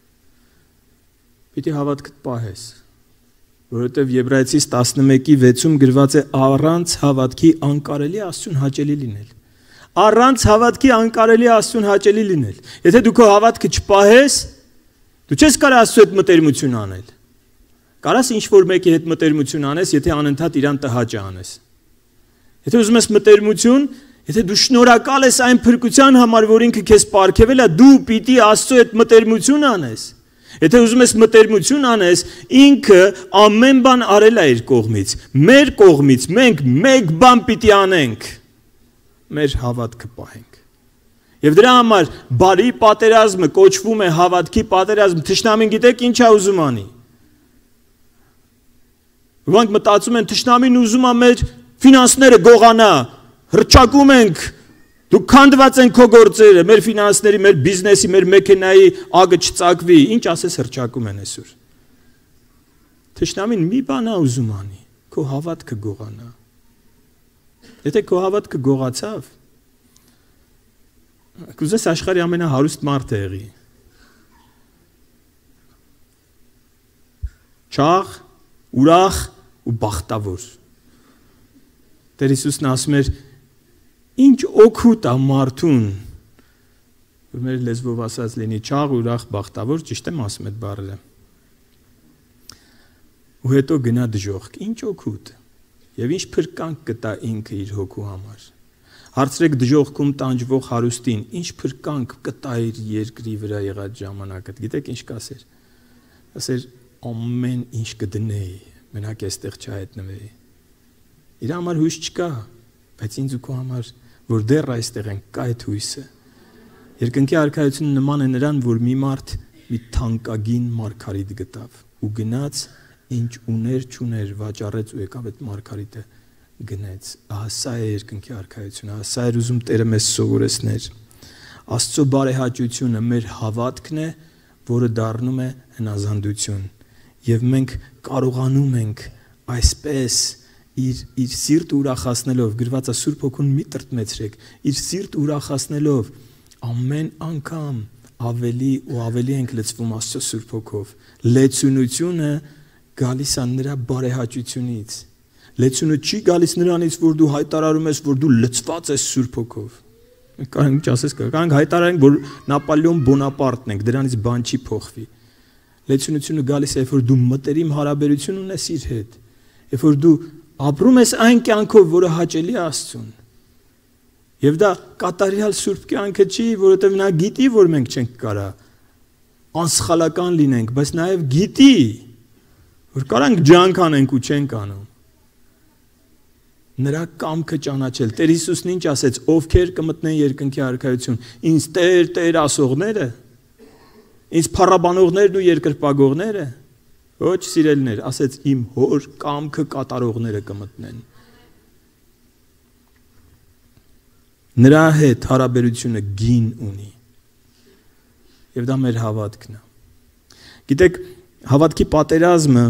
պիտի հավատքդ պահես, որովհետև Եբրայեցիս 11:6-ում գրված է առանց հավատքի անկարելի Աստծուն հաճելի լինել։ Առանց հավատքի անկարելի Աստծուն հաճելի լինել։ Եթե դու քո հավատքը չպահես, դու չես կարող Աստծո հետ մտերմություն անել։ Կարաս ինչ-որ մեկի հետ մտերմություն անես, եթե անընդհատ իրան տհաճ անես։ Եթե ուզում ես մտերմություն, եթե դու շնորհակալ ես այն փրկության համար, որ ինքը քեզ պարգևել է, դու պիտի Աստծո հետ մտերմություն անես։ Եթե ուզում ես մտերմություն անես, ինքը ամեն բան արել է իր կողմից։ Մեր կողմից մենք մեկ բան պիտի անենք։ Մեր հավատքը պահենք։ Եվ դրա համար բարի պատերազմը կոչվում է հավատքի պատերազմ։ Թշնամին գիտեք ինչ է ուզում անի։ Ոմանք մտածում են թշնամին ուզում է մեր ֆինանսները գողանա, հռչակում ենք, դուք քանդված են քո գործերը, մեր ֆինանսների, մեր բիզնեսի, մեր մեքենայի ագը չծակվի, ինչ ասես հռչակում են այսօր։ Թշնամին մի բան է ուզում անի, քո հավատքը գողանա։ Եթե քո հավատքը գողացավ, կուզես աշխարհի ամենահարուստ մարդը եղի։ Չաղ, ուրախ ու բախտավոր։ Տեր Հիսուսն ասում էր, ինչ օգուտ է մարդուն, որ մեր լեզվով ասած լինի չաղ, ուրախ, բախտավոր, ճիշտ եմ ասում այդ բառերը։ Ու հետո գնա դժոխք, ինչ օգուտ եւ ինչ փրկանք կտա ինքը իր հոգու համար։ Հարցրեք դժոխքում տանջվող հարուստին, ինչ փրկանք կտա իր երկրի վրա եղած ժամանակը։ Գիտեք ինչ կասեր։ Ասեր ամեն ինչ կդնեի, մենակ այստեղ չհայտնվեի։ Իր համար հույս չկա, բայց ինձ ու քո համար, որ դեռ այստեղ են, կա այդ հույսը։ Երկնքի արքայությունը նման է նրան, որ մի մարդ մի թանկագին մարգարիտ գտավ ու գնաց, ինչ ուներ չուներ, վաճառեց ու եկավ այդ մարգարիտը գնեց։ Սա է երկնքի արքայությունը, սա էր ուզում Տերը մեզ սովորեցներ։ Աստծո բարեհաճությունը մեր հավատքն է, որը դառնում է հնազանդություն։ Եվ մենք կարողանում ենք այսպես իր սիրտը ուրախացնելով, գրված է Սուրբ Հոգուն մի տրտմեցրեք, իր սիրտը ուրախացնելով ամեն անգամ ավելի ու ավելի ենք լցվում Աստծո Սուրբ Հոգով։ Լեցունությունը գալիս է նրա բարեհաճությունից։ Լեցությունը չի գալիս նրանից, որ դու հայտարարում ես, որ դու լցված ես Սուրբ Հոգով։ Կարող ինչ ասես, կարող հայտարարենք, որ Նապոլեոն Բոնապարտն ենք, դրանից բան չի փոխվի։ Լեցունությունը գալիս է, որ դու մտերիմ հարաբերություն ունես իր հետ, երբ որ դու ապրում ես այն կյանքով, որը հաճելի է Աստծուն։ Եվ դա կատարյալ սուրբ կյանքը չի, որովհետև նա գիտի, որ մենք չենք կարա անսխալական լինենք, բայց նաև գիտի, որ կարանք ջանք անենք ու չենք անում։ Նրա կամքը ճանաչել։ Տեր Հիսուսն ինչ ասեց, ովքեր կմտնեն երկնքի արքայություն, ինձ Տեր, Տեր ասողները, ինձ փառաբանողներն ու երկրպագողները, ոչ սիրելիներ, ասեց իմ հոր կամքը կատարողները կմտնեն։ Նրա հետ հարաբերությունը գին ունի։ Եվ դա մեր հավատքն է։ Գիտեք, հավատքի պատերազմը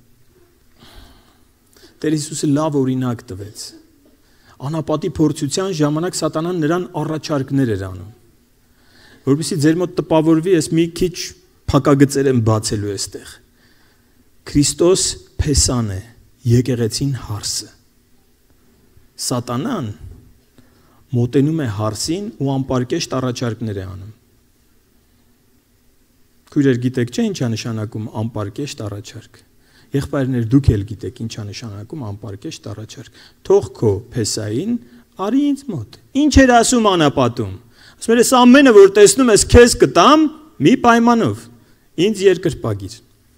Տեր Հիսուսը լավ օրինակ տվեց։ Անապատի փորձության ժամանակ սատանան նրան առաջարկներ էր անում։ Որպեսզի ձեր մոտ տպավորվի, ես մի քիչ փակագծեր եմ բացելու այստեղ։ Քրիստոս փեսան է, եկեղեցին հարսը։ Սատանան մոտենում է հարսին ու անպարկեշտ առաջարկներ է անում։ Քույրեր, գիտեք չէ՞ ինչ է նշանակում անպարկեշտ առաջարկ։ Եղբայրներ, դուք էլ գիտեք ինչ է նշանակում անպարկեշտ առաջարկ։ Թող քո փեսային արի ինձ մոտ։ Ինչ էր ասում անապատում։ Ասում էր, ես ամենը որ տեսնում ես քեզ կտամ մի պայմանով։ Ինձ երկրպագիր։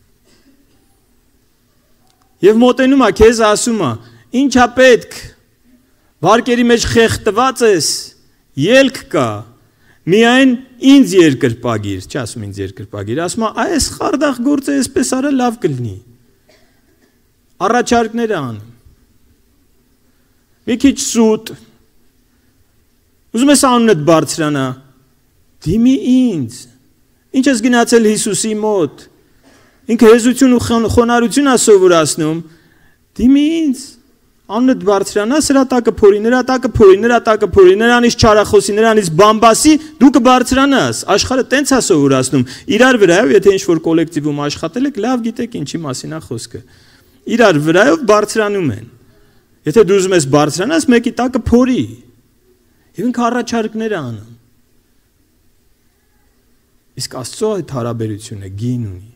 Եվ մոտենում է քեզ ասում է, ինչա պետք։ Վարկերի մեջ խեղդված ես, ելք կա։ Միայն ինձ երկրպագիր, չասում ինձ երկրպագիր, ասում է, այս խարդախ գործը այսպես արա լավ կլինի։ Առաջարկներ է անում։ Մի քիչ սուտ։ Ուզում ես անունդ բարձրանա։ Դիմի ինձ։ Ինչ ես գնացել Հիսուսի մոտ։ Ինքը հեզություն ու խոնարհություն է սովորացնում։ Դիմի ինձ։ Անունդ բարձրանա, սրա տակը փորի, նրա տակը փորի, նրա տակը փորի, նրանից չարախոսի, նրանից բամբասի, դու կբարձրանաս։ Աշխարհը տենց է սովորացնում։ Իրար վրայով, եթե ինչ-որ կոլեկտիվում աշխատել եք, լավ գիտեք ինչի մասին է խոսքը։ Իրար վրայով բարձրանում են։ Եթե դու ուզում ես բարձրանաս, մեկի տակը փորի։ Եվ ինքը առաջարկներ է անում։ Իսկ Աստծո այդ հարաբերությունը գին ունի։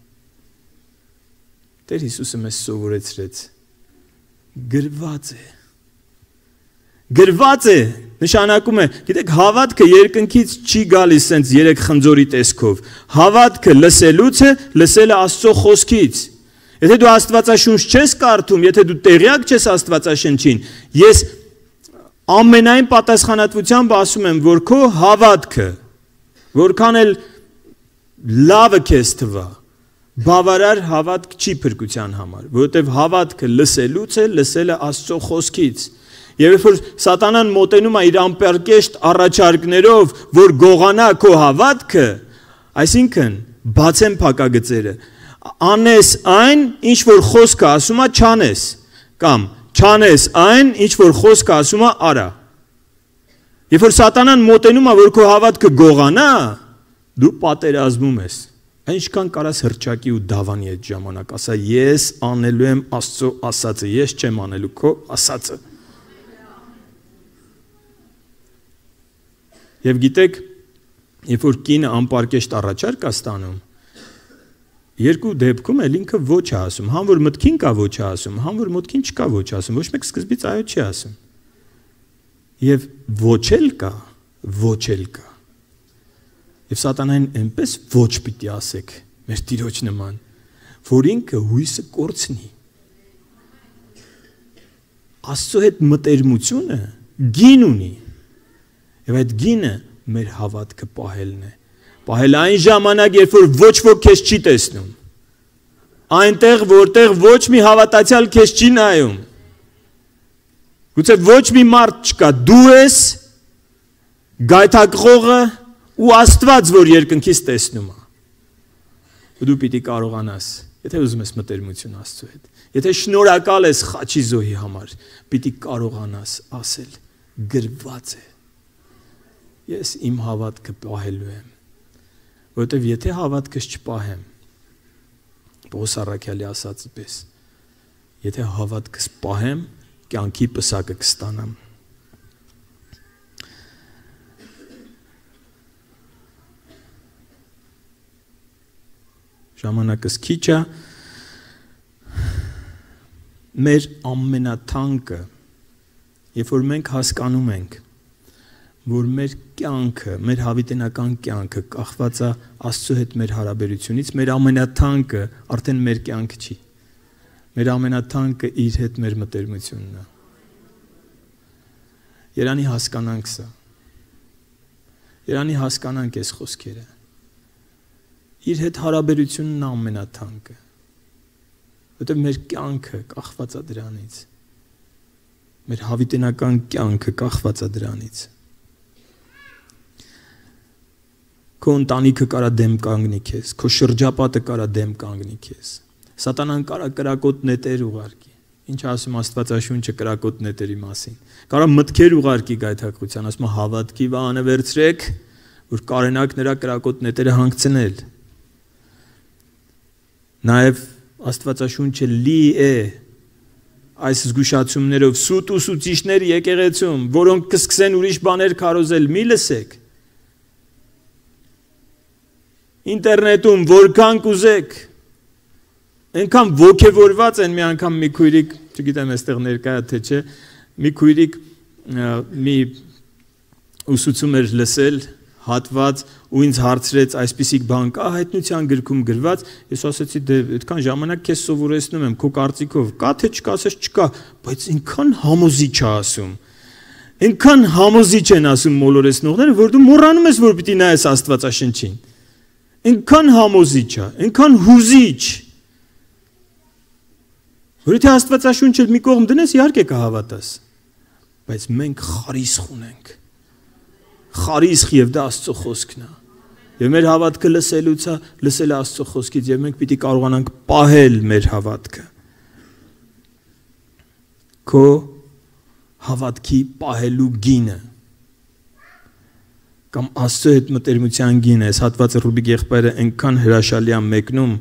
Տեր Հիսուսը մեզ սովորեցրեց։ Գրված է։ Գրված է, նշանակում է, գիտեք, հավատքը երկնքից չի գալիս սենց երեք խնձորի տեսքով։ Հավատքը լսելուց է, լսելը Աստծո խոսքից։ Եթե դու Աստվածաշունչ չես կարդում, եթե դու տեղյակ չես Աստվածաշնչին, ես ամենայն պատասխանատվությամբ ասում եմ, որ քո հավատքը, որքան էլ լավը քեզ թվա, բավարար հավատք չի փրկության համար, որովհետև հավատքը լսելուց է, լսելը Աստծո խոսքից։ Եվ երբ որ սատանան մոտենում է իր անպարկեշտ առաջարկներով, որ գողանա քո հավատքը, այսինքն բացեմ փակագծերը, անես այն, ինչ որ խոսքը ասում է, չանես, կամ չանես այն, ինչ որ խոսքը ասում է, արա։ Երբ որ սատանան մոտենում է, որ քո հավատքը գողանա, դու պատերազմում ես։ Ինչքան կարաս հրճակի ու դավանի այդ ժամանակ, ասա ես անելու եմ Աստծո ասածը, ես չեմ անելու քո ասածը։ Եվ գիտեք, երբ որ կինը անպարկեշտ առաջարկ է ստանում, երկու դեպքում էլ ինքը ոչ է ասում, համ որ մտքին կա ոչ է ասում, համ որ մտքին չկա ոչ է ասում, ոչ մեկ սկզբից այո չի ասում։ Եվ ոչ էլ կա, ոչ էլ կա։ Եվ սատանային այնպես ոչ պիտի ասեք, մեր Տիրոջ նման, որ ինքը հույսը կորցնի։ Աստծո հետ մտերմությունը գին ունի։ Եվ այդ գինը մեր հավատքը պահելն է։ Պահել այն ժամանակ, երբ որ ոչ ոք քեզ չի տեսնում։ Այնտեղ, որտեղ ոչ մի հավատացյալ քեզ չի նայում։ Գուցե ոչ մի մարդ չկա, դու ես գայթակղողը ու Աստված, որ երկնքից տեսնում է։ Ու դու պիտի կարողանաս, եթե ուզում ես մտերմություն Աստծո հետ, եթե շնորհակալ ես խաչի զոհի համար, պիտի կարողանաս ասել գրված է։ Ես իմ հավատքը պահելու եմ, որովհետև եթե հավատքս չպահեմ, Պողոս առաքյալի ասածը պես, եթե հավատքս պահեմ, կյանքի պսակը կստանամ։ Ժամանակս քիչ է, մեր ամենաթանկը, երբ որ մենք հասկանում ենք, որ մեր կյանքը, մեր հավիտենական կյանքը կախված է Աստծո հետ մեր հարաբերությունից, մեր ամենաթանկը արդեն մեր կյանքը չի։ Մեր ամենաթանկը իր հետ մեր մտերմությունն է։ Երանի հասկանանք սա։ Երանի հասկանանք այս խոսքերը։ Իր հետ հարաբերությունն է ամենաթանկը։ Որտեղ մեր կյանքը կախված է դրանից։ Մեր հավիտենական կյանքը կախված է դրանից։ Քո ընտանիքը կարա դեմ կանգնի քեզ, քո շրջապատը կարա դեմ կանգնի քեզ։ Սատանան կարա կրակոտ նետեր ուղարկի։ Ինչ ասում Աստվածաշունչը կրակոտ նետերի մասին։ Կարա մտքեր ուղարկի գայթակղության, ասում է հավատքի վահանը վերցրեք, որ կարենաք նրա կրակոտ նետերը հանգցնել։ Նաև Աստվածաշունչը լի է այս զգուշացումներով, սուտ ուսուցիչներ եկեղեցում, որոնք կսկսեն ուրիշ բաներ քարոզել, մի լսեք։ Ինտերնետում որքան կուզեք, այնքան ոգևորված են, մի անգամ մի քույրիկ, չգիտեմ այստեղ ներկա է թե չէ, մի քույրիկ մի ուսուցում էր լսել, հատված ու ինձ հարցրեց այսպիսի բան կա հայտնության գրքում գրված, ես ասեցի դե այդքան ժամանակ քեզ սովորեցնում եմ քո կարծիքով, կա թե չկա, ասես չկա, բայց ինքան համոզիչ է ասում։ Այնքան համոզիչ են ասում մոլորեցնողները, որ դու մոռանում ես, որ պիտի նայես Աստվածաշնչին։ Այնքան համոզիչ է, այնքան հուզիչ։ Որ եթե Աստվածաշունչը մի կողմ դնես, իհարկե կհավատաս։ Բայց մենք խարիսխ ունենք։ Խարիսխ եւ դա Աստծո խոսքն է։ Եվ մեր հավատքը լսելուց է, լսել Աստծո խոսքից եւ մենք պիտի կարողանանք պահել մեր հավատքը։ Քո հավատքի պահելու գինը կամ Աստծո հետ մտերմության գինը, այս հատվածը Ռուբիկ եղբայրը այնքան հրաշալի է մեկնում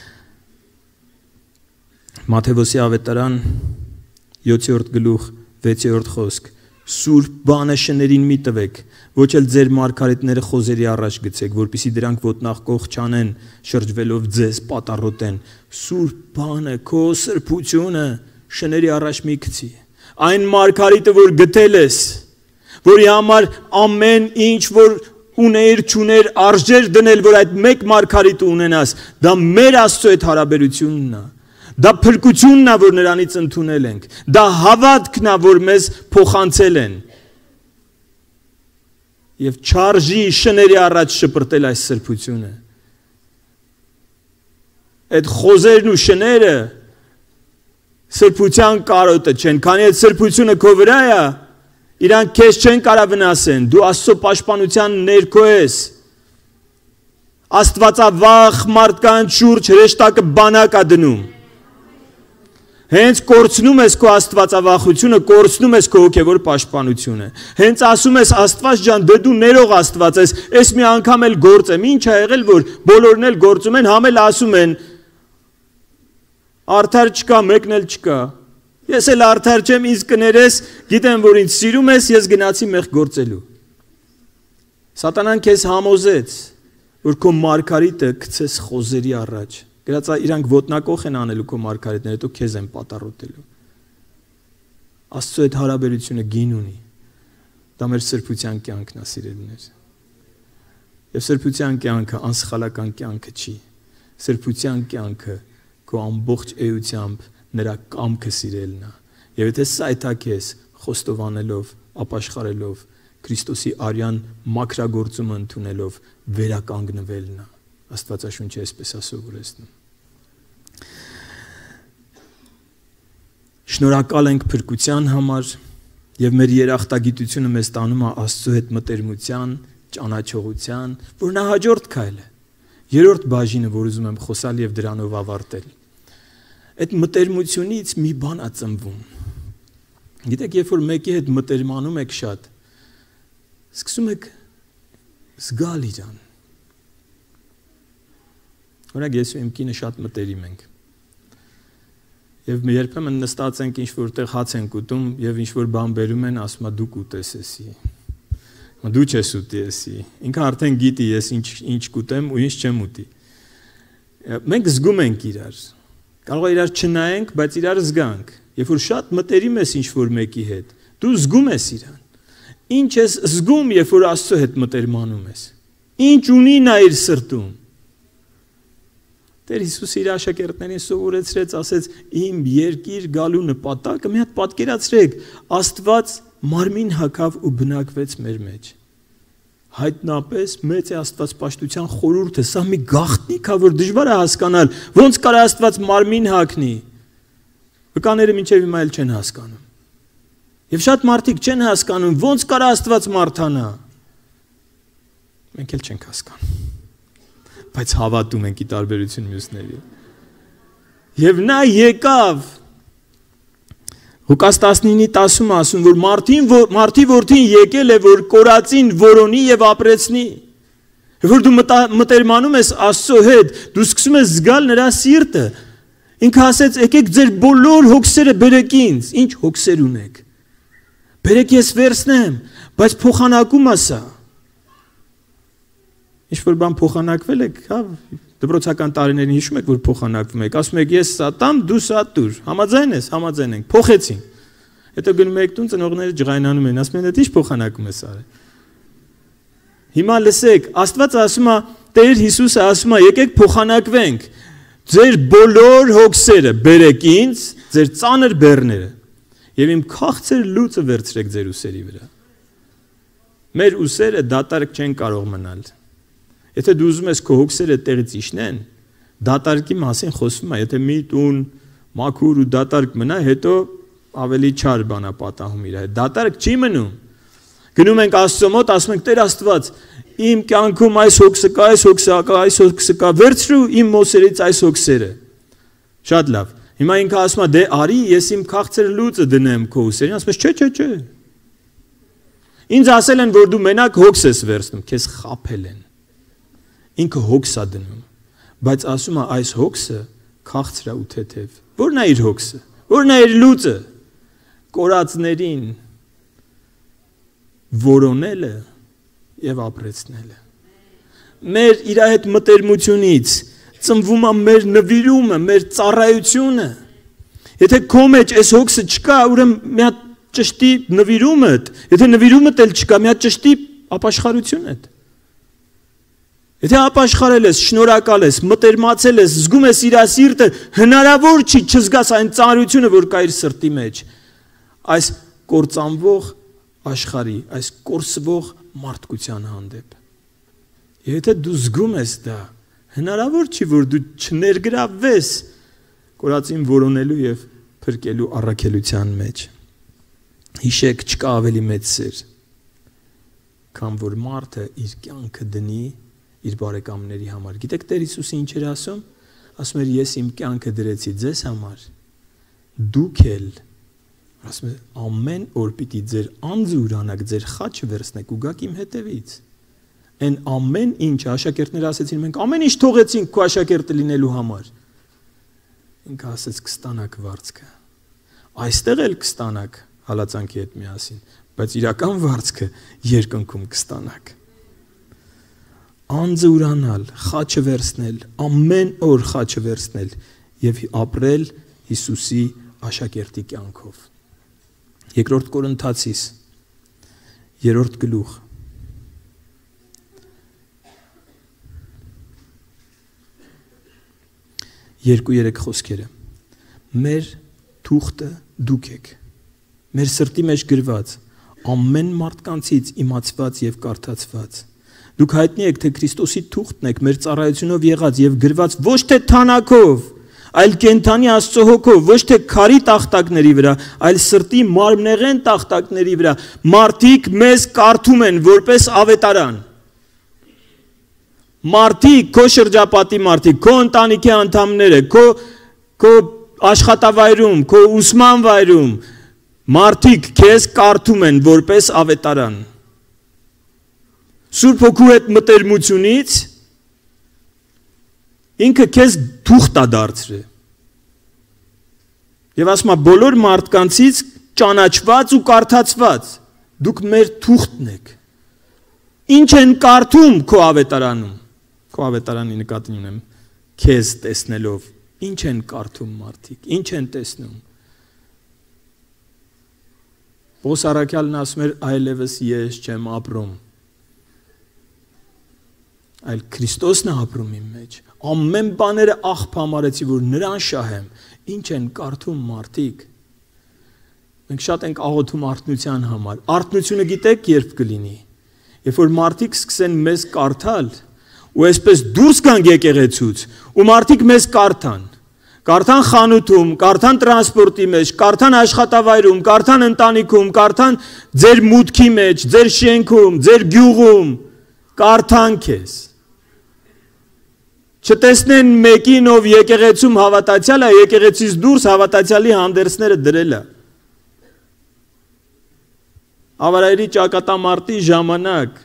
Մատթեոսի ավետարան 7-րդ գլուխ 6-րդ խոսք Սուրբ բանը շներին մի տվեք, ոչ էլ ձեր մարգարետները խոզերի առաջ գցեք, որպեսզի դրանք ոտնախկող չանեն, շրջվելով ձեզ պատառոտեն։ Սուրբ բանը, քո սրբությունը շների առաջ մի գցի։ Այն մարգարիտը, որ գտել ես, որի համար ամեն ինչ որ ուներ չուներ արժեր դնել, որ այդ մեկ մարգարիտը ունենաս, դա մեր Աստծո հետ հարաբերությունն է։ Դա փրկությունն է, որ նրանից ընդունել ենք։ Դա հավատքն է, որ մեզ փոխանցել են։ եւ չարժի շների առաջ շպրտել այս սրբությունը։ Այդ խոզերն ու շները սրբության կարոտը չեն, քանի այդ սրբությունը քո վրա է, իրանք քեզ չեն կարող վնասեն, դու Աստծո պաշտպանության ներքո ես։ Աստվածավախ մարդկանց շուրջ հրեշտակը բանակ է դնում։ Հենց կորցնում ես քո աստվածավախությունը, կորցնում ես քո հոգևոր պաշտպանությունը։ Հենց ասում ես Աստված ջան, դու ներող Աստված ես, ես մի անգամ էլ գործեմ, ինչ ա եղել, որ բոլորն էլ գործում են, համ էլ ասում են արդար չկա, մեկն էլ չկա։ Ես էլ արդար չեմ, ինձ կներես, գիտեմ, որ ինձ սիրում ես, ես գնացի մեղք գործելու։ Սատանան քեզ համոզեց, որ քո մարգարիտը գցես խոզերի առաջ։ Գրած իրանք ոտնակող են անելու քո մարգարիտները, հետո քեզ են պատառոտելու։ Աստծո այդ հարաբերությունը գին ունի։ Դա մեր սրբության կյանքն է, սիրելիներ։ Եվ սրբության կյանքը անսխալական կյանքը չի։ Սրբության կյանքը քո ամբողջ էությամբ նրա կամքը սիրելն է։ Եվ եթե սա այդակես խոստովանելով, ապաշխարելով, Քրիստոսի արյան մաքրագործումը ընդունելով վերականգնվելն է։ Աստվածաշունչը այսպես է սովորեցնում։ Շնորհակալ ենք փրկության համար եւ մեր երախտագիտությունը մեզ տանում է Աստծո հետ մտերմության, ճանաչողության, որ նա հաջորդ քայլ է։ Երրորդ բաժինը, որ ուզում եմ խոսալ եւ դրանով ավարտել։ Այդ մտերմությունից մի բան է ծնվում։ Գիտեք, երբ որ մեկի հետ մտերմանում եք շատ, սկսում եք զգալ իրան։ Օրինակ ես ու իմ կինը շատ մտերիմ ենք։ Եվ երբեմն նստած ենք ինչ-որտեղ հաց ենք ուտում եւ ինչ-որ բան բերում են, ասում է դու կուտես էսի։ Դու չես ուտի էսի։ Ինքը արդեն գիտի ես ինչ կուտեմ ու ինչ չեմ ուտի։ Մենք զգում ենք իրար։ Կարող է իրար չնայենք, բայց իրար զգանք։ Երբ որ շատ մտերիմ ես ինչ-որ մեկի հետ, դու զգում ես իրան։ Ինչ ես զգում, երբ որ Աստծո հետ մտերմանում ես։ Ինչ ունի նա իր սրտում։ Տեր Հիսուսը իր աշակերտներին սովորեցրեց, ասեց. «Իմ երկիր գալու նպատակը մի հատ պատկերացրեք, Աստված մարմին հագավ ու բնակվեց մեր մեջ»։ Հայտնապես մեծ է աստվածպաշտության խորհուրդը, սա մի գաղտնիք է, որ դժվար է հասկանալ, ոնց կարա Աստված մարմին հագնի։ Վկաները մինչև հիմա էլ չեն հասկանում։ Եվ շատ մարդիկ չեն հասկանում, ոնց կարա Աստված մարդանա։ Մենք էլ չենք հասկանում, բայց հավատում ենք ի տարբերություն մյուսների։ Եվ նա եկավ, Ղուկաս 19:10-ում ասում, որ մարդի որդին եկել է, որ կորածին որոնի եւ ապրեցնի։ Որ դու մտերմանում ես Աստծո հետ, դու սկսում ես զգալ նրա սիրտը։ Ինքը ասեց, եկեք ձեր բոլոր հոգսերը բերեք ինձ, ինչ հոգսեր ունեք։ Բերեք ես վերցնեմ, բայց փոխանակում է սա։ Ինչ-որ բան փոխանակվել եք, հա, դպրոցական տարիներին հիշում եք, որ փոխանակվում եք, ասում եք ես սա տամ, դու սա տուր, համաձայն ես, համաձայն ենք, փոխեցին։ Հետո գնում եք տուն, ծնողները ջղայնանում են, ասում են, «Դա ինչ փոխանակում ես արել»։ Հիմա լսեք, Աստված ասում է, Տեր Հիսուսը ասում է, եկեք փոխանակվենք, ձեր բոլոր հոգսերը բերեք ինձ, ձեր ծանր բեռները, եւ իմ քաղցր լուծը վերցրեք ձեր ուսերի վրա։ Մեր ուսերը դատարկ չեն կարող մնալ։ Եթե դու ուզում ես քո հոգսերը տեղից իջնեն, դատարկի մասին խոսվում է, եթե մի տուն մաքուր ու դատարկ մնա, հետո ավելի չար բան է պատահում իր հետ։ Դատարկ չի մնում։ Գնում ենք Աստծո մոտ, ասում ենք, Տեր Աստված, իմ կյանքում այս հոգսը կա, այս հոգսը կա, այս հոգսը կա, վերցրու իմ մոսերից այս հոգսերը։ Շատ լավ։ Հիմա ինքը ասում է, դե արի, ես իմ քաղցր լուծը դնեմ քո ուսերին, ասում ես, չէ։ Ինձ ասել են, որ դու մենակ հոգս ես վերցնում, քեզ խաբել են։ Ինքը հոգս է դնում, բայց ասում է այս հոգսը քաղցր է ու թեթև։ Որն է իր հոգսը, որն է իր լուծը, կորածներին որոնելը եւ ապրեցնելը։ Մեր իր հետ մտերմությունից ծնվում է մեր նվիրումը, մեր ծառայությունը։ Եթե քո մեջ այս հոգսը չկա, ուրեմն մի հատ ճշտի նվիրումդ, եթե նվիրումդ էլ չկա, մի հատ ճշտի ապաշխարությունդ։ Եթե ապաշխարել ես, շնորհակալ ես, մտերմացել ես, զգում ես իր սիրտը, հնարավոր չի չզգաս այն ծանրությունը, որ կա իր սրտի մեջ։ Այս կործանվող աշխարհի, այս կորսվող մարդկության հանդեպ։ Եթե դու զգում ես դա, հնարավոր չի, որ դու չներգրավվես կորածին որոնելու եւ փրկելու առաքելության մեջ։ Հիշեք, չկա ավելի մեծ սեր, քան որ մարդը իր կյանքը դնի իր բարեկամների համար։ Գիտեք Տեր Հիսուսը ինչ էր ասում։ Ասում էր, ես իմ կյանքը դրեցի ձեզ համար, դուք էլ, ասում է, ամեն օր պիտի ձեր անձը ուրանաք, ձեր խաչը վերցնեք ու գաք իմ հետևից։ Այն ամեն ինչ աշակերտները ասեցին, մենք ամեն ինչ թողեցինք քո աշակերտը լինելու համար։ Ինքը ասեց, կստանաք վարձքը։ Այստեղ էլ կստանաք հալածանքի հետ միասին, բայց իրական վարձքը երկնքում կստանաք։ Անձը ուրանալ, խաչը վերցնել, ամեն օր խաչը վերցնել եւ ապրել Հիսուսի աշակերտի կյանքով։ Երկրորդ Կորինթացիս 3-րդ գլուխ 2-3 խոսքերը։ Մեր թուղթը դուք եք, մեր սրտի մեջ գրված, ամեն մարդկանցից իմացված եւ կարդացված։ Դուք հայտնի եք, թե Քրիստոսի թուղթն եք, մեր ծառայությունով եղած եւ գրված ոչ թե թանակով, այլ կենթանի Աստծո հոգով, ոչ թե քարի տախտակների վրա, այլ սրտի մարմնեղեն տախտակների վրա։ Մարդիկ մեզ կարդում են որպես ավետարան։ Մարդիկ, քո շրջապատի մարդիկ, քո ընտանիքի անդամները, քո աշխատավայրում, քո ուսման վայրում, մարդիկ քեզ կարդում են որպես ավետարան։ Սուրբ Հոգու հետ մտերմությունից ինքը քեզ թուղթ է դարձրել։ Եվ ասում է, բոլոր մարդկանցից ճանաչված ու կարդացված, դուք մեր թուղթն եք։ Ինչ են կարդում քո ավետարանում։ Քո ավետարանի նկատի ունեմ, քեզ տեսնելով, ինչ են կարդում մարդիկ, ինչ են տեսնում։ Պողոս առաքյալն ասում էր, այլևս ես չեմ ապրում, այլ Քրիստոսն է ապրում իմ մեջ։ Ամեն բաները աղբ համարեցի, որ նրան շահեմ։ Ինչ են կարդում մարդիկ։ Մենք շատ ենք աղոթում արթնության համար։ Արթնությունը գիտեք երբ կլինի։ Երբ որ մարդիկ սկսեն մեզ կարդալ, ու այսպես դուրս գանք եկեղեցուց, ու մարդիկ մեզ կարդան։ Կարդան խանութում, կարդան տրանսպորտի մեջ, կարդան աշխատավայրում, կարդան ընտանիքում, կարդան ձեր մուտքի մեջ, ձեր շենքում, ձեր գյուղում, կարդան քեզ։ Չտեսնեն մեկին, ով եկեղեցում հավատացյալ է, եկեղեցից դուրս հավատացյալի հանդերձները դրել է։ Ավարայրի ճակատամարտի ժամանակ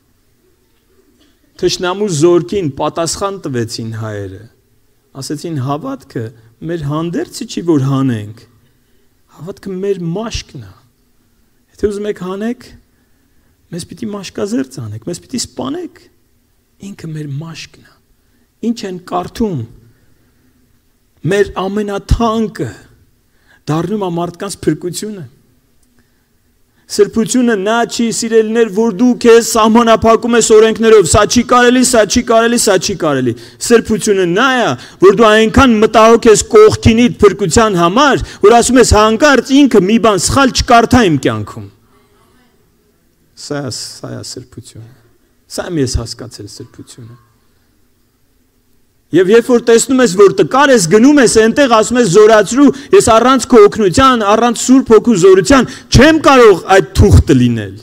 թշնամու զորքին պատասխան տվեցին հայերը։ Ասեցին, հավատքը մեր հանդերձը չի, որ հանենք, հավատքը մեր մաշկն է։ Եթե ուզում եք հանեք, մեզ պիտի մաշկազերծ անեք, մեզ պիտի սպանեք, ինքը մեր մաշկն է։ Ինչ են կարդում, մեր ամենաթանկը դառնում է մարդկանց փրկությունը։ Սրբությունը նա չի, սիրելիներ, որ դու քեզ սահմանափակում ես օրենքներով, սա չի կարելի, սա չի կարելի, սա չի կարելի։ Սրբությունը նա է, որ դու այնքան մտահոգ ես կողքինիդ փրկության համար, որ ասում ես հանկարծ ինքը մի բան սխալ չկարդա իմ կյանքում։ Սա է սրբությունը։ Սա եմ ես հասկացել սրբությունը։ Եվ երբ որ տեսնում ես, որ տկար ես, գնում ես այնտեղ, ասում ես զորացրու, ես առանց քո օգնության, առանց Սուրբ Հոգու զորության չեմ կարող այդ թուղթը լինել։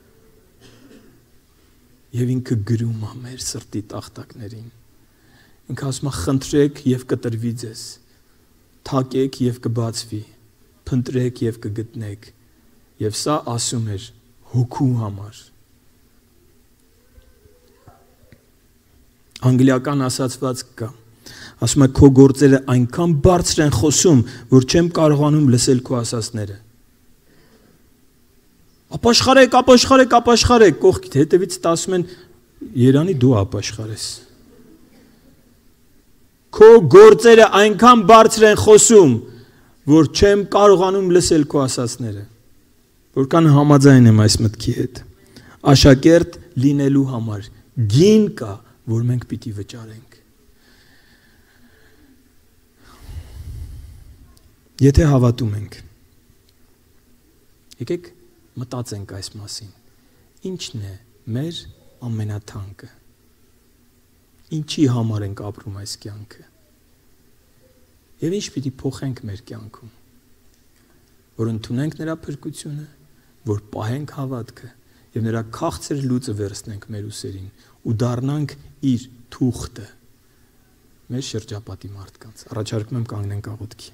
Եվ ինքը գրում է մեր սրտի տախտակներին։ Ինքը ասում է, խնդրեք եւ կտրվի ձեզ, թակեք եւ կբացվի, փնտրեք եւ կգտնեք։ Եվ սա ասում էր Հոգու համար։ Անգլիական ասացված կա, ասում է քո գործերը այնքան բարձր են խոսում, որ չեմ կարողանում լսել քո ասածները։ Ապաշխարեք, ապաշխարեք, ապաշխարեք, կողքիդ հետևից ասում են Երանի դու ապաշխար ես։ Քո գործերը այնքան բարձր են խոսում, որ չեմ կարողանում լսել քո ասածները։ Որքան համաձայն եմ այս մտքի հետ։ Աշակերտ լինելու համար գին կա, որ մենք պիտի վճարենք։ Եթե հավատում ենք, եկեք մտածենք այս մասին։ Ինչն է մեր ամենաթանկը։ Ինչի համար ենք ապրում այս կյանքը։ Եվ ինչ պիտի փոխենք մեր կյանքում, որ ընդունենք նրա փրկությունը, որ պահենք հավատքը եւ նրա քաղցր լուծը վերցնենք մեր ուսերին ու դառնանք իր թուղթը մեր շրջապատի մարդկանց։ Առաջարկում եմ կանգնենք աղոթքի։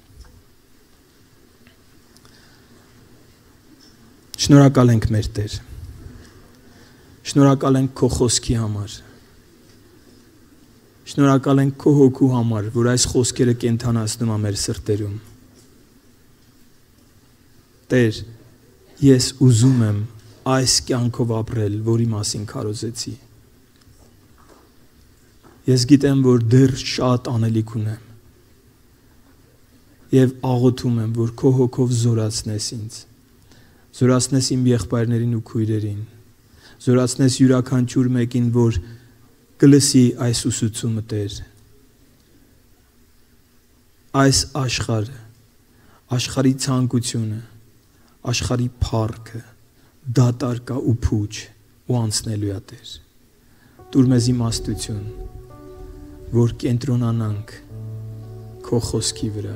Շնորհակալ ենք մեր Տեր։ Շնորհակալ ենք քո խոսքի համար։ Շնորհակալ ենք քո հոգու համար, որ այս խոսքերը կենթանացնում է մեր սրտերում։ Տեր, ես ուզում եմ այս կյանքով ապրել, որի մասին քարոզեցի։ Ես գիտեմ, որ դեռ շատ անելիք ունեմ։ Եվ աղոթում եմ, որ քո հոգով զորացնես ինձ։ Զորացնես իմ եղբայրներին ու քույրերին։ Զորացնես յուրաքանչյուր մեկին, որ կլսի այս ուսուցումը, Տեր։ Այս աշխարհը, աշխարհի ցանկությունը, աշխարհի փառքը դատարկ ու փուչ ու անցնելու է, Տեր։ Տուր մեզ իմաստություն, որ կենտրոնանանք քո խոսքի վրա։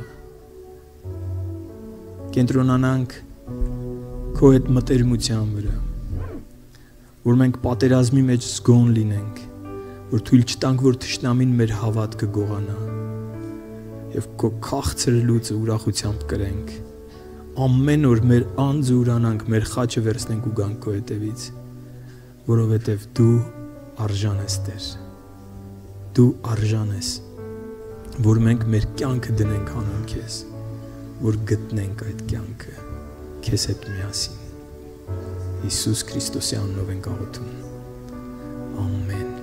Կենտրոնանանք քո հետ մտերմության վրա, որ մենք պատերազմի մեջ զգոն լինենք, որ թույլ չտանք, որ թշնամին մեր հավատքը գողանա եւ քո քաղցր լուծը ուրախությամբ կրենք։ Ամեն օր մեր անձը ուրանանք, մեր խաչը վերցնենք ու գանք քո հետևից, որովհետեւ դու արժան ես, Տեր։ Դու արժան ես, որ մենք մեր կյանքը դնենք հանուն քեզ, որ գտնենք այդ կյանքը քեզ հետ միասին։ Հիսուս Քրիստոսի անունով ենք աղոթում։ Ամեն։